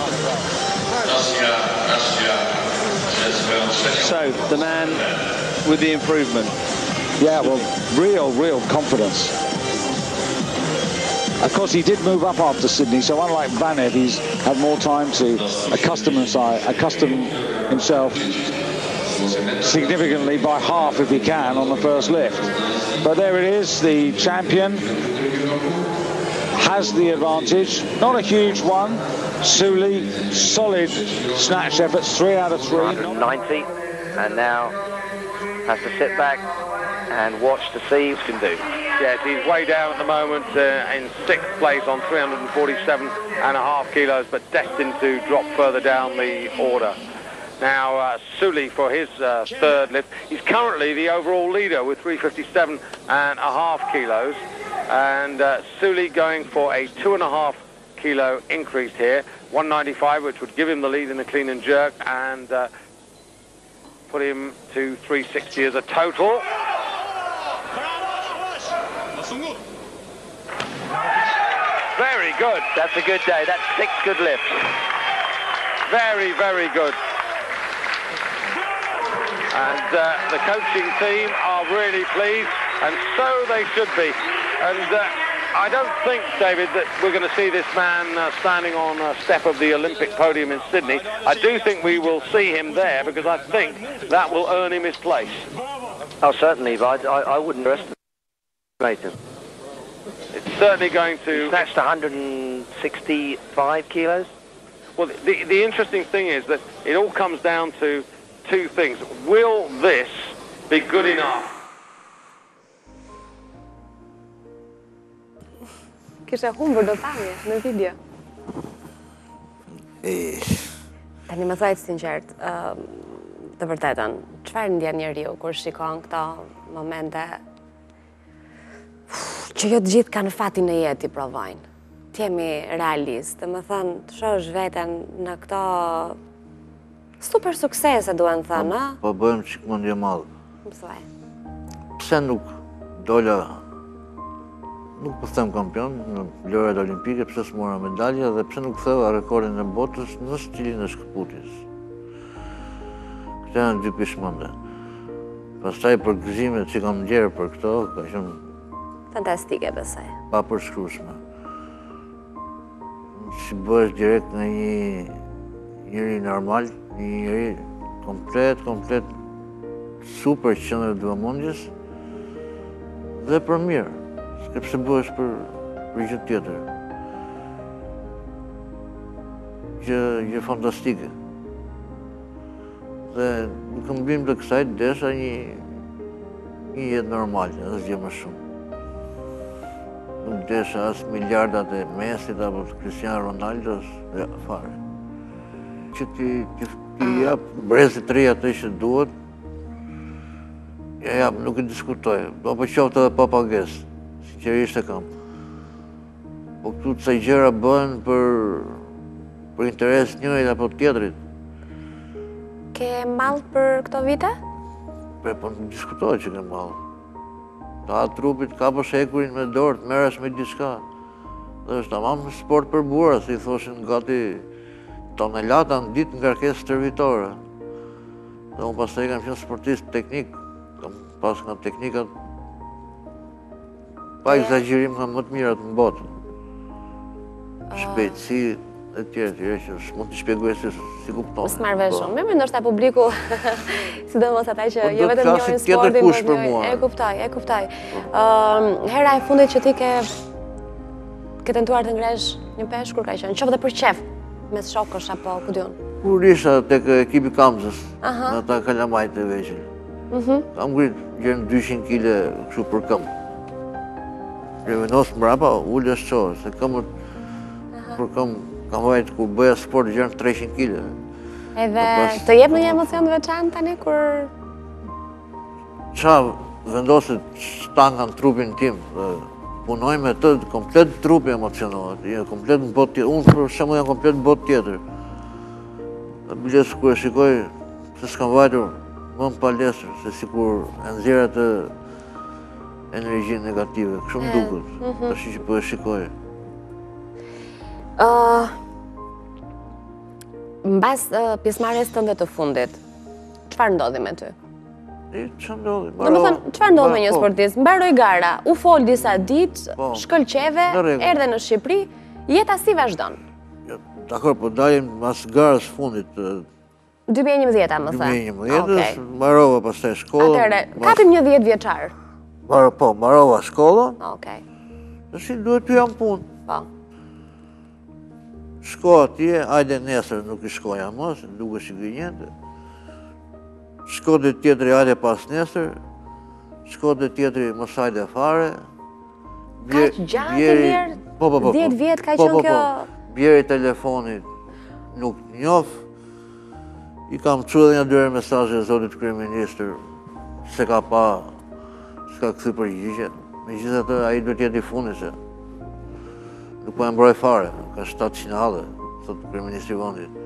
So, the man with the improvement. Yeah, well, real, real confidence. Of course, he did move up after Sydney, so unlike Vanev, he's had more time to accustom himself, accustom himself significantly by half, if he can, on the first lift. But there it is, the champion has the advantage. Not a huge one. Sully, solid snatch efforts, three out of three. one ninety, and now has to sit back and watch to see what he can do. Yes, he's way down at the moment uh, in sixth place on three hundred forty-seven and a half kilos, but destined to drop further down the order. Now, uh, Sully for his uh, third lift. He's currently the overall leader with three fifty-seven and a half kilos. And uh, Sully going for a two and a half kilo increase here. one ninety-five, which would give him the lead in the clean and jerk and uh, put him to three sixty as a total. Very good. That's a good day. That's six good lifts. Very, very good. And uh, the coaching team are really pleased, and so they should be. And uh, I don't think, David, that we're going to see this man uh, standing on a step of the Olympic podium in Sydney. I do think we will see him there, because I think that will earn him his place. Oh, certainly, but I, I wouldn't underestimate him. It's certainly going to... He snatched one hundred sixty-five kilos. Well, the, the interesting thing is that it all comes down to two things. Will this be good enough? Kishe humbur do pamje në video. Tani më thojtë sinqert, të vërtetën, çfarë ndjen njeriu kur shikon këto momente që jo të gjithë kanë fatin në jetë i provojnë. T'jemi realist, të më thënë, të shosh veten në këto super suksese, duen thënë, a? Po bëjmë qikë mundje madhë. Më thuaj. Pse nuk dolla, nuk po them kampion në lojrat olimpike, pse s'mora medalja, dhe pse nuk theva rekordin e botës në stilin e shkëputis. Këte janë dy pishmënde. Pastaj për gëzimet që kam gjerë për këto, ka qenë Fantastike, besoj. pa përshkrueshme. Si bësh direkt në një njëri normal, një njëri komplet, komplet super qëndër të vëmendjes dhe për mirë, sepse bëhesh për për gjë tjetër. Gjë gjë fantastike. Dhe në këmbim të kësaj desha një një jetë normale, edhe gjë më shumë. nuk desha as miliardat e Messit apo të Cristiano Ronaldos, ja, fare. Që ti, ti, ti jap brezit të ri atë që duhet, ja jap, nuk i diskutoj. Do po qoftë edhe pa pagesë, sinqerisht e kam. Po këtu të gjëra bëhen për, për interes njërit apo tjetrit. Ke mall për këto vite? Pre, po nuk diskutoj që ke mall. Ta trupit ka për shekurin me dorë, të meresh me diçka. Dhe është tamam sport për burra, si thoshin gati tonelata në ditë ngarkesë stërvitore. Dhe unë pastaj kam qenë sportist teknik, kam pas nga teknikat pa exagjerim nga më të mirat në botë. Shpejtësi e tjere tjere që mund të shpjegoj si, si kuptonë. Së marrë vesh shumë. Me ndoshta publiku, sidomos ata që jo vetëm njohin sportin, tjetër kush për mua. E kuptoj, e kuptoj. Hera e fundit që ti ke ke tentuar të ngresh një peshk kur ka qenë, qoftë për qef, mes shokësh apo ku diun. Kur isha tek ekipi Kamzës, në ata kalamajt e vegjël. Kam ngrit gjerë dyqind kile kështu për këmbë. Revenos mbrapa, ullës qohë, se këmbët për këmbë kam vajtë kur bëja sport gjerë treqind kile. Edhe të jep në një emocion të veçantë tani kur... Qa vendoset shtanga në trupin tim, punoj me të, komplet trupi emocionohet, komplet në botë tjetër, unë për shemë janë komplet në botë tjetër. Dhe biles kur e shikoj, se s'kam vajtur më në palestër, se si kur e nëzira të energji negative, kështu më duket, të shi që po e shikoj. Në bas pjesëmarrjes tënde të fundit, çfarë ndodhi me ty? Çfarë ndodhi? Do të thënë, çfarë ndodhi me një sportist? Mbaroi gara, u fol disa ditë, shkëlqeve, erdhe në Shqipëri, jeta si vazhdon? Dakor, po dalim mas garës fundit. dy mijë e njëmbëdhjetë, më thë? dy mijë e njëmbëdhjetë, mbarova pastaj shkollën. Atëherë, kapim një dhjetë vjeçar. Po, mbarova shkollën. Okej. Tash duhet të jam punë. Po. Shko atje, ajde nesër nuk i shkoja më, se duke që gënjente. Shko dhe tjetëri, ajde pas nesër. Shko dhe tjetëri, mos ajde fare. Ka që gjatë të vjerë? Po, po, po. dhjetë vjetë ka qenë kjo? Bjeri telefonit nuk njof. I kam që dhe një dyre mesazhe e Zotit Kryeministër, se ka pa, s'ka këthy përgjigje. Me gjithë atë, a i duhet jeti fundi se. Nuk po e mbroj fare, ka shtatëqind halë, thotë Kryeministri i vendit.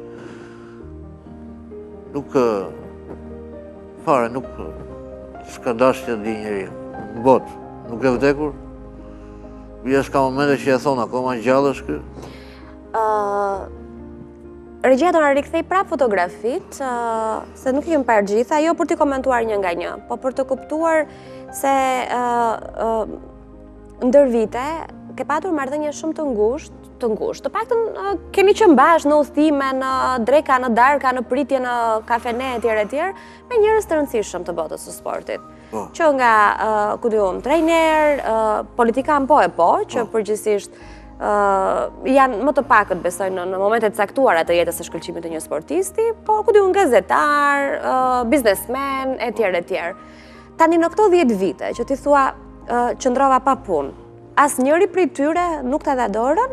Nuk, fare, nuk, s'ka dash të di njeri, në botë, nuk e vdekur. Bia s'ka momente që e thonë, akoma gjallësh kë. Regjia do na rikthej prap fotografit, se nuk i kem parë gjitha, jo për të komentuar një nga një, po për të kuptuar se ndër vite ke patur marrëdhënie shumë të ngushtë, të ngushtë. Të paktën keni qenë bashkë në udhëtime, në dreka, në darka, në pritje në kafene etj etj, me njerëz të rëndësishëm të botës së sportit. Që nga, ku diun, trajner, politikan po e po, që përgjithsisht janë më të pakët besoj në momentet caktuara të jetës së shkëlqimit të një sportisti, po ku diun gazetar, biznesmen etj etj. Tani në këto dhjetë vite që ti thua qëndrova pa punë, as njëri prej tyre nuk të dha dorën?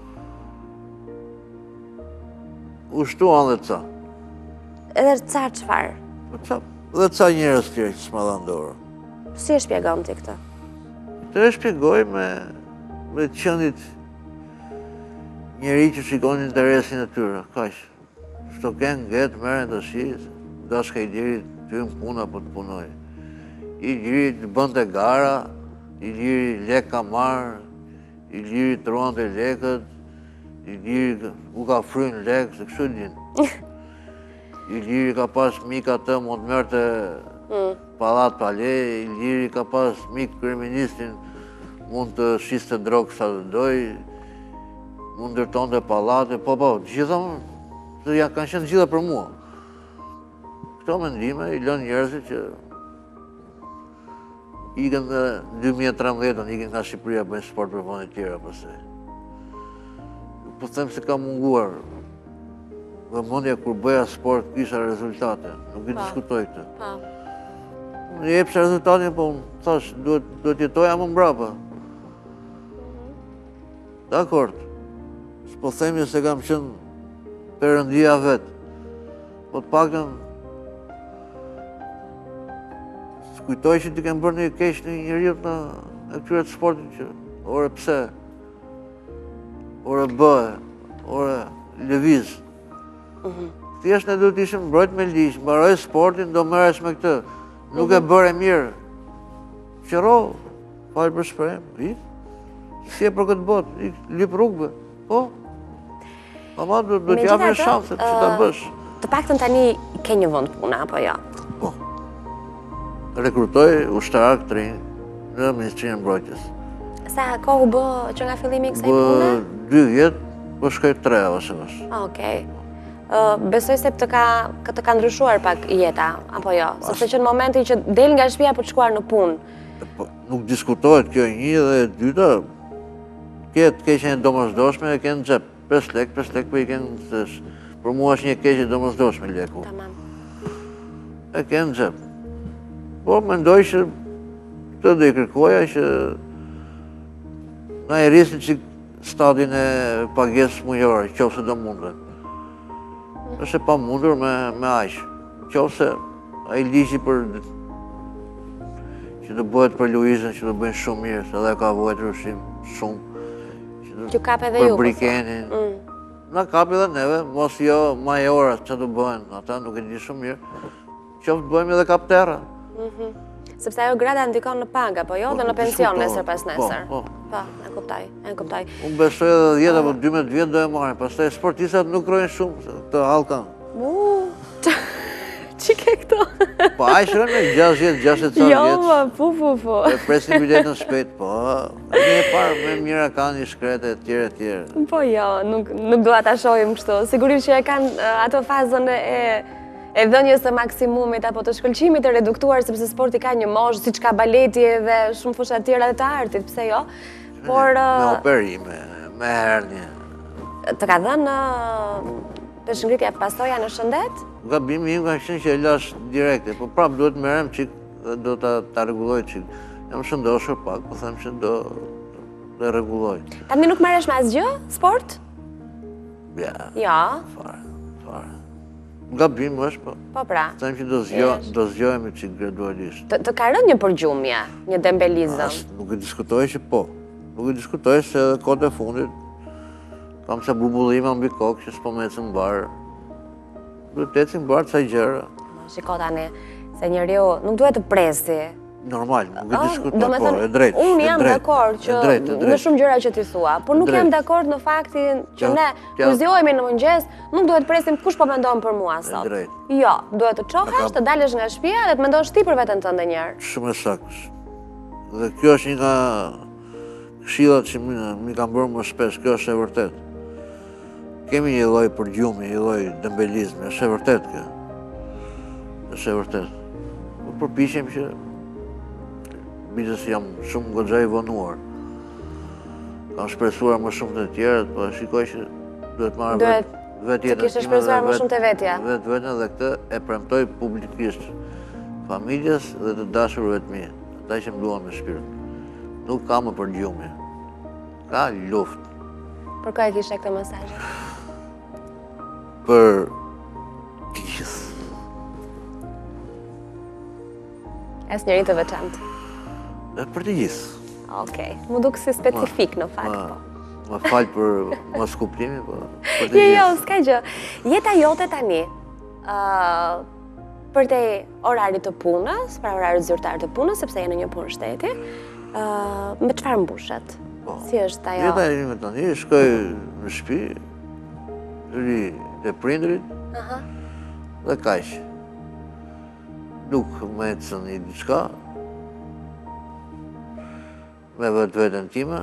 U shtuan dhe ca. Edhe ca çfarë? Dhe ca njerëz tjerë që s'ma dhanë dorën. Si e shpjegon ti këtë? Të e shpjegoj me me qëndit njeri që shikon interesin e tyre, kaq. Shto kënë ngetë, meren të shizë, dashka i diri të jëmë puna për të punoj. I diri të bënte gara, i diri lek ka marë, i diri të ruan të lekët, i diri u ka fryn lek, se kështu din. I diri ka pas mika të mund të mërë të palat pale, i diri ka pas mikë kryeministin mund të shiste drogë sa të doj, mund ndërton të palate, po po, gjitha më, se ja kanë qenë gjitha për mua. Këto mendime i lën njerëzit që ikën në dy mijë e trembëdhjetë, ikën nga Shqipëria bëjnë sport për vende tjera pastaj. Po them se ka munguar. Vëmendja kur bëja sport kisha rezultate, nuk i diskutoj këtë. Në jepsha rezultatin, po unë thash, duhet jetoja më mbrapa. Dakord, s'po themi se kam qenë perëndia vetë, po të paktën s'kujtoj që ti kem bërë një keq në njeriut në e këtyre të sportit që ore pse, ore bëhe, ore lëviz. Thjesht ne duhet ishim mbrojt me ligj, mbaroj sportin, do merresh me këtë. Nuk e bëre mirë. Qëro, falë për shprehim, ik. Si e për këtë botë, ik, lip rrugëve. Po. Ama do të japë një shanse që ta bësh. Të paktën tani ke një vend pune apo jo? Po. Rekrutoj ushtarak të rinj në Ministrinë e Mbrojtjes. Sa kohë u bë që nga fillimi i kësaj pune? Bë dy vjet, po shkoj tre ose më. Okej. Besoj se të ka të ka ndryshuar pak jeta apo jo, sepse që në momentin që del nga shtëpia për të shkuar në punë. Nuk diskutohet kjo një dhe e dyta, ke të keqen e domosdoshme e ke në xhep. pesë lek, pesë lek, po i ke në për mua është një keqe domosdoshme leku. Tamam. E ke në xhep. Po mendoj që të do i kërkoja që na i rrisin që stadin e pagesës mujore, qofse do mundet. Është e pa mundur me, me aqë. Qofse ai ligji për që të bëhet për Luizën, që të bëjnë shumë mirë, se edhe ka vojtë rëshim shumë. Që kap edhe ju, për Brikenin. Na kap edhe neve, mos jo majorat që të bëhen, ata nuk e di shumë mirë. Qoftë të bëjmë edhe kaptera. Sepse ajo grada ndikon në pagë, apo jo, dhe në pension nesër pas nesër. Po, po. E kuptoj, e kuptoj. Unë besoj edhe dhjetë apo dymbëdhjetë vjet do e marrin, pastaj sportistat nuk krojnë shumë, të hallkan. Uuu, që ke këto? Po aq rënë me gjashtëdhjetë, gjashtëdhjetë vjet. Jo, po, po, po. E presin biletën shpejt, po. Një e parë me mira kanë një shkrete e tjere e tjere. Po jo, nuk dua ta shohim kështu. Sigurisht që e kanë ato fazën e e dhënjes së maksimumit apo të shkëlqimit të reduktuar, sepse sporti ka një moshë, siç ka baleti dhe shumë fusha tjera të artit, pse jo? Por me operime, me hernje. Të ka dhënë peshngritja pasoja në shëndet? Gabimi im ka qenë që e lash direkte, po prap duhet merrem çik dhe do ta ta rregulloj çik. Jam shëndoshur pak, po them që do të rregulloj. Tani nuk merresh me asgjë sport? Ja. Ja. Fare, fare. Gabim është, po. Po pra. Them që do zgjo, do zgjohemi çik gradualisht. Të, të ka rënë një përgjumje, një dembelizëm. Nuk e diskutoj që po. Nuk e diskutoj se edhe kohët e fundit kam se bubullima mbi kokë që s'po më ecën mbar. Duhet të ecim mbar ca gjëra. Shiko tani, se njeriu nuk duhet të presi. Normal, nuk e diskutoj, do me po, thënë, e drejtë. Unë jam dakord që në shumë gjëra që ti thua, por nuk jam dakord në faktin që ne kur zgjohemi në mëngjes, nuk duhet presim kush po mendon për mua sot. E drejtë. Jo, duhet të çohesh, të dalësh nga shtëpia dhe të mendosh ti për veten tënde një herë. Shumë e saktë. Dhe kjo është një nga këshillat që mi kanë bërë më shpesh, kjo është e vërtet. Kemi një lloj përgjumi, një lloj dembelizmi, është e vërtet kjo. Është e vërtet. Po përpiqem që bizës jam shumë goxha i vonuar. Kam shpresuar më shumë të tjerët, po shikoj që duhet marrë vetë vetë jetën. Të kishe shpresuar më shumë të vetja. Vetë vetën dhe këtë e premtoj publikisht familjes dhe të dashurëve të mi, ata që më duan me shpirt. Nuk ka më përgjumje. Ka luftë. Për ka e kishe këtë mesazh? Për të gjithë. Asnjëri të veçantë. Për të gjithë. Okej, më duk si specifik në fakt, po. Më falë për mos kuptimin, po për të Jo, gjithë. jo, s'ka gjë. Jeta jote tani, për te orarit të punës, pra orarit zyrtar të punës, sepse je në një punë shteti, me çfarë mbushet? Si është ajo? Jeta e ime tani, shkoj në shtëpi, ri te prindrit, dhe kaq. Nuk më ecën një diçka, me vetë vetën time,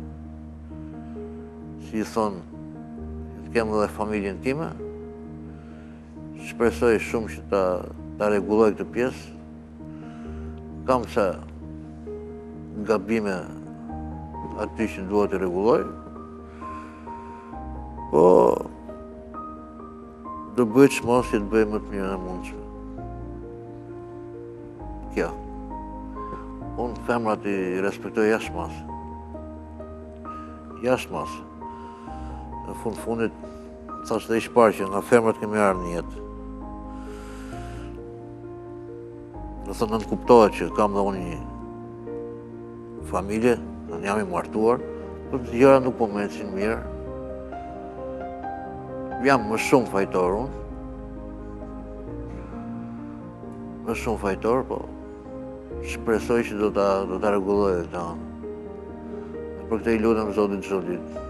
si i thonë, të kemë dhe familjen time, shpresoj shumë që ta, ta rregulloj këtë pjesë. Kam sa gabime aty që duhet të rregulloj, po do bëj çmos që të bëj më të mirën e mundshme. Kjo. Unë femrat i respektoj jashtë masë. jashtë masë. Në fund fundit, thash dhe ishë parë që nga femrat kemi arë një jetë. Në thënë nënë kuptohet që kam dhe unë një familje, në jam i martuar, për të gjëra nuk po me ecin mirë. Jam më shumë fajtor unë. Më shumë fajtor, po shpresoj që do ta, do ta rregulloj dhe ta. Për këtë i lutem Zotit çdo ditë.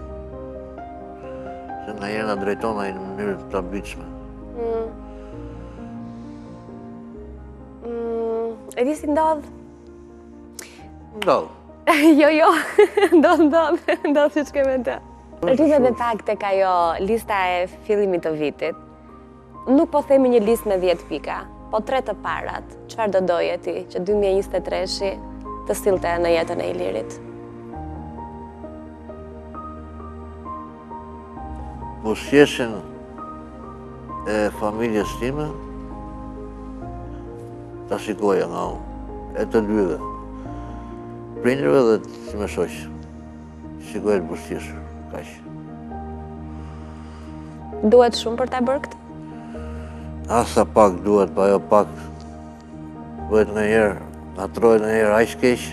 Se nga jena drejton ai në mënyrë të abitshme. Mm. Mm. E di si ndodh? Ndodh. jo, jo, ndodh, ndodh, ndodh që shkeme të. Rrive dhe pak tek ajo lista e fillimit të vitit. Nuk po themi një listë me dhjetë pika, po tre të parat. Çfarë do doje ti që dy mijë e njëzet e tre-shi të sillte në jetën e Ilirit? Buzëqeshjen e familjes time ta shikoja nga unë, e të dyve. Prindërve dhe si me shoqë. Shikoja të buzëqeshur, kaq. Duhet shumë për ta bërë këtë? Asa pak duhet, pa jo pak. Duhet nga njerë, ngatrohet nga njerë aq keq.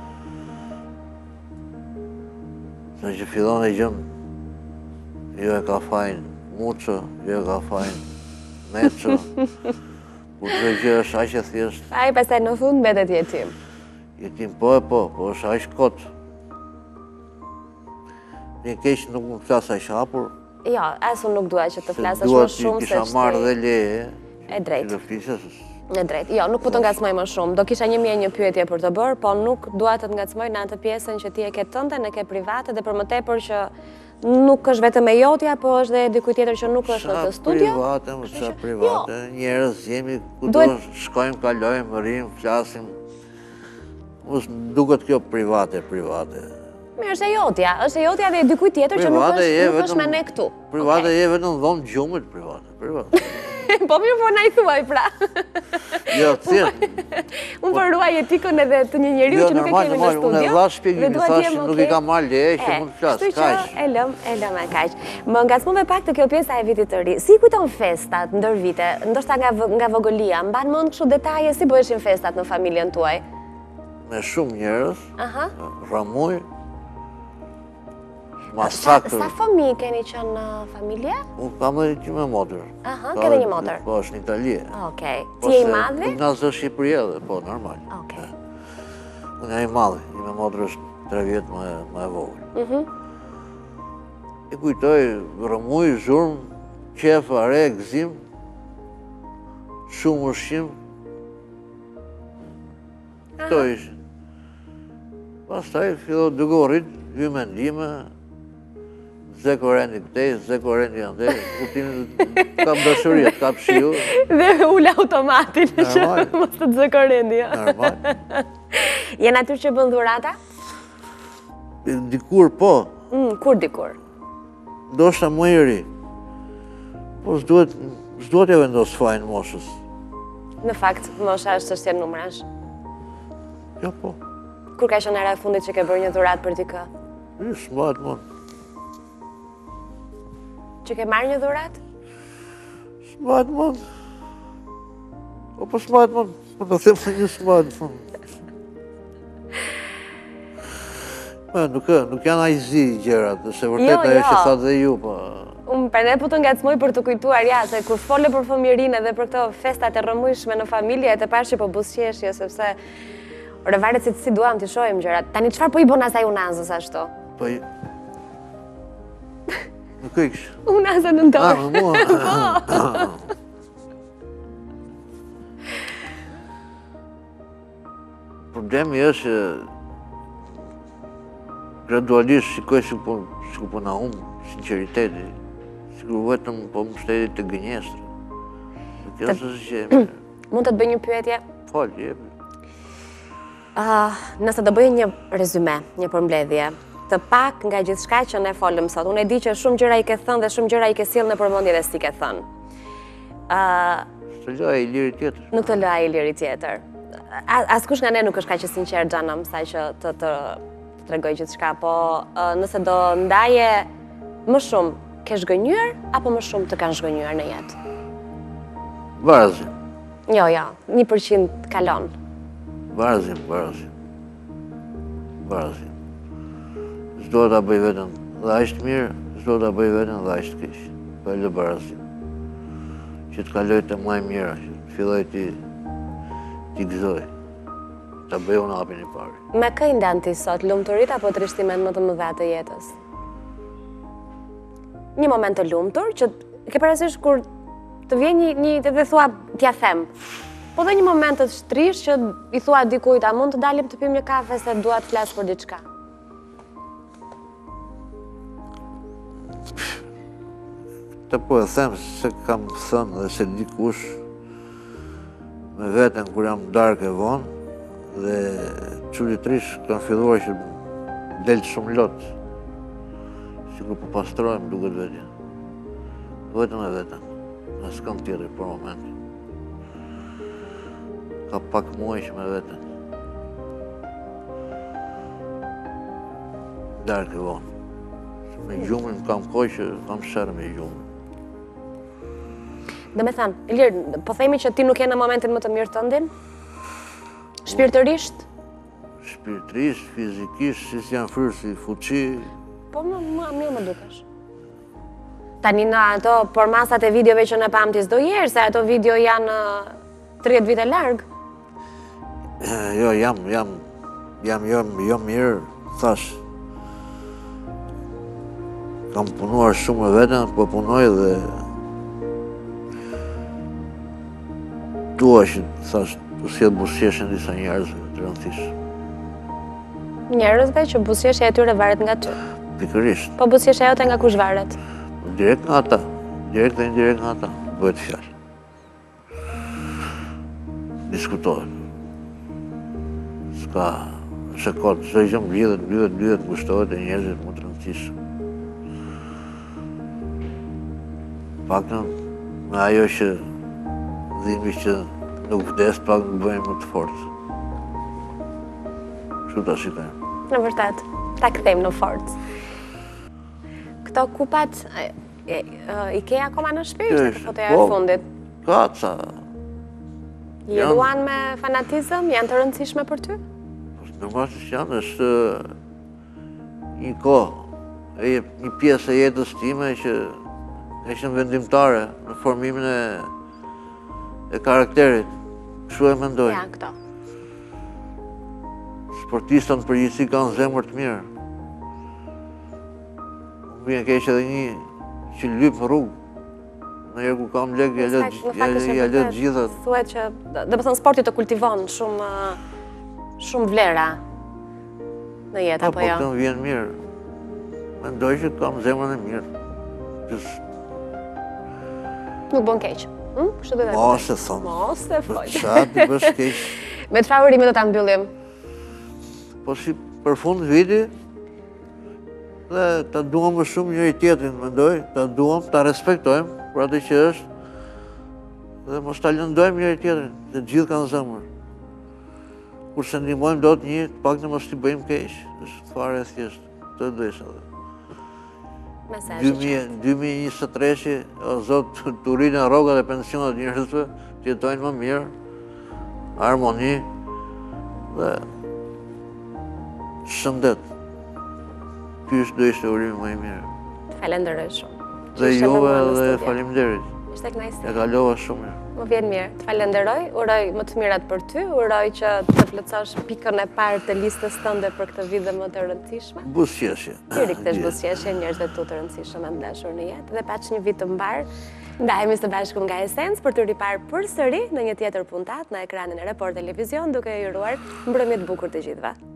Se që fillon e gjëmë, jo e ka fajn Muço, jo e ka fajn Meço. Kur të gjë është aq e thjeshtë. Ai pastaj në fund mbetet jetim. Jetim po e po, po është aq kot. Një keq nuk më flas aq hapur. Jo, as unë nuk dua që të flasësh më shumë se duhet kisha marrë dhe leje. E drejtë. Që E drejtë. Jo, nuk po të ngacmoj më shumë. Do kisha një mijë e një pyetje për të bërë, po nuk dua të të ngacmoj në atë pjesën që ti e ke tënde, në ke private dhe për më tepër që nuk është vetëm e jotja, po është dhe dikuj tjetër që nuk është në të studio. Qa private, më qa private, njerëz jemi ku do shkojmë, kalojmë, rrim, flasim. Mos duket kjo private, private. Mirë, është e jotja, është e jotja dhe dikuj tjetër që nuk është me ne këtu. Private je vetëm dhomë gjumët private, private. Po mirë, po na i thuaj pra. Jo, thjesht. Unë përruaj etikën edhe të një njeriu që nuk e kemi në studio. Unë e dhash shpjegim, thash nuk i ka marrë leje që mund të flas, kaq. Kështu që e lëm, e lëm e kaq. Më ngacmove pak të kjo pjesa e vitit të ri. Si kujton festat ndër vite, ndoshta nga nga vogëlia, mban mend kështu detaje si bëheshin festat në familjen tuaj? Me shumë njerëz. Aha. Ramuj. Masakër. Sa fëmijë keni qenë në familje? Unë kam edhe që me motër. Aha, kene një motër. Po, është në Itali. Okej. Ti je i madhi? Unë nësë është Shqipëri edhe, po, normal. Okej. Unë e i madhi, një me motër është tre vjetë më e vogël. I kujtoj rëmuj, zhurmë, qef, are, gëzim, shumë ushqim. Këto ishë. Pastaj, fillo duke u rritë, vy mendime, zeko rendi këtej, zeko rendi andej, kuptimin kam dëshurit, kam shiu. Dhe ule automatin që mos të zeko rendi. Normal. Je natyrë që bën dhurata? Dikur po. Kur dikur? Do shta më i ri. Po s'duhet e vendos fajnë moshës. Në fakt, mosha është çështje numrash. Jo po. Kur ka qenë era e fundit që ke bërë një dhuratë për dikë? S'mbahet mund. Që ke marrë një dhuratë? S'mbahet mund. O po s'mbahet mund. Po të them se një s'mbahet mund. Nuk janë ajzi gjërat, se vërtet ajo që thatë dhe ju, po... Unë përne po të ngacmoj për të kujtuar, ja, se kur fole për fëmijërinë edhe për këto festat e rëmujshme në familje, e të parë që po buzëqeshje, sepse... Ore, varet si si duam të shohim gjërat. Tani çfarë po i bën asaj Unazës ashtu? Po i... Nuk e kishë. Unaza në ndorë. Ah, më mua. Problemi është që gradualisht shikoj si ku na humbë sinceriteti, sikur vetëm po më shtetit të gënjestra. Kjo është që e mirë. Mund të të bëj një pyetje? Fal, jepi. Nëse do bëj një rezume, një përmbledhje, të pak nga gjithçka që ne folëm sot, unë e di që shumë gjëra i ke thënë dhe shumë gjëra i ke sjellë në përmendje dhe si ke thënë. Të lë ai Iliri tjetër. Nuk të lë ai Iliri tjetër. Askush nga ne nuk është kaq i sinqert xhanam sa që të të tregoj gjithçka, po nëse do ndaje më shumë, ke zhgënjur apo më shumë të kanë zhgënjur në jetë? Barazim. Jo, jo, një përqind kalon. Barazim, barazim. Barazim. Çdo ta bëj veten dhe aq mirë, çdo ta bëj veten dhe aq keq. Pa lë barazim. Që të kaloj të më mira, që të filloj ti ti gëzoj. Ta bëj unë hapin i parë. Me kë i ndan ti sot, lumturit apo trishtimet më të mëdha të jetës? Një moment të lumtur që ke parasysh kur të vjen një një dhe thua t'ja them. Po dhe një moment të shtrish që i thua dikujt, a mund të dalim të pim një kafe se dua të flas për diçka? Të po e them se kam thënë dhe se dikush me veten kur jam darkë e vonë dhe çuditërisht kanë filluar që del shumë lot. Sikur po pastrohem duket vetja. Vetëm e veten. As kam tjetër për momentin. Ka pak muaj që me veten. Darkë e vonë. Me gjumën kam kohë që kam shërë me gjumën. Dhe me thanë, Ilir, po themi që ti nuk je në momentin më të mirë tëndin? Shpirtërisht? Shpirtërisht, fizikisht, si si janë fryrë, si fuqi. Po më mirë më dukesh. Tani në ato përmasat e videove që në pam ti s'do jerë, se ato video janë tridhjetë vite largë. Jo, jam, jam, jam jo, jo mirë, thash. Kam punuar shumë e vetën, po punoj dhe dua që, thash, të sjellë buzëqeshjen disa njerëzve të rëndësishëm. Njerëzve që buzëqeshja e tyre varet nga ty. Pikërisht. Po buzëqeshja jote nga kush varet? Direkt nga ata, direkt dhe indirekt nga ata, bëhet fjalë. Diskutohet. S'ka, shekot, çdo gjë mblidhet, mblidhet, mblidhet, ngushtohet e njerëzit më të rëndësishëm. Paktën me ajo që dhimi që nuk vdes, pak nuk bëjmë më të fortë. Kështu ta shikojmë. Në vërtet, ta kthejmë në forcë. Këto kupat, i ke akoma në shtëpi, ishte fotoja e fundit? Ka ca. I luan me fanatizëm, janë të rëndësishme për ty? Normalisht që janë, është një kohë, një pjesë e jetës time që ishte vendimtare në formimin e e karakterit. Kështu e mendoj. Ja, këto. Sportistët në përgjithësi kanë zemër të mirë. Më vjen keq edhe një që lyp në rrugë. Ndonjëherë ku kam lek, ja lë të gjitha. Thuhet që, do të thënë, sporti të kultivon shumë shumë vlera në jetë, apo jo? Po, të më vjen mirë. Mendoj që kam zemrën e mirë. Nuk bën keq. Mos e thonë. Mos e folë. Qa të bësh keq. Me çfarë urimi do ta mbyllim? Po si për fund viti, dhe ta duam më shumë njëri tjetrin, mendoj, ta duam, ta respektojmë për atë që është, dhe mos ta lëndojmë njëri tjetrin, se gjithë kanë zemër. Kurse ndihmojmë dot një, pak në mos t'i bëjmë keq, është fare e thjeshtë, të desha dhe. dy mijë e njëzet e tre, o Zot, të rrinë rrogat e pensionet njerëzve, të jetojnë më mirë, harmoni dhe shëndet. Ky është do ishte urimi më i mirë. Falenderoj shumë. Dhe juve dhe faleminderit. Ishte kënaqësi. E kalova shumë mirë. Më vjen mirë. Të falenderoj, uroj më të mirat për ty, uroj që të plotësosh pikën e parë të listës tënde për këtë vit dhe më të rëndësishme. Buzëqeshje. Ti rikthesh buzëqeshje, njerëzve tu të rëndësishëm e dashur në jetë dhe paç një vit të mbar. Ndajemi së bashku nga Esencë për të riparë përsëri në një tjetër puntat në ekranin e Report Televizion, duke ju uruar mbrëmje të bukur të gjithëve.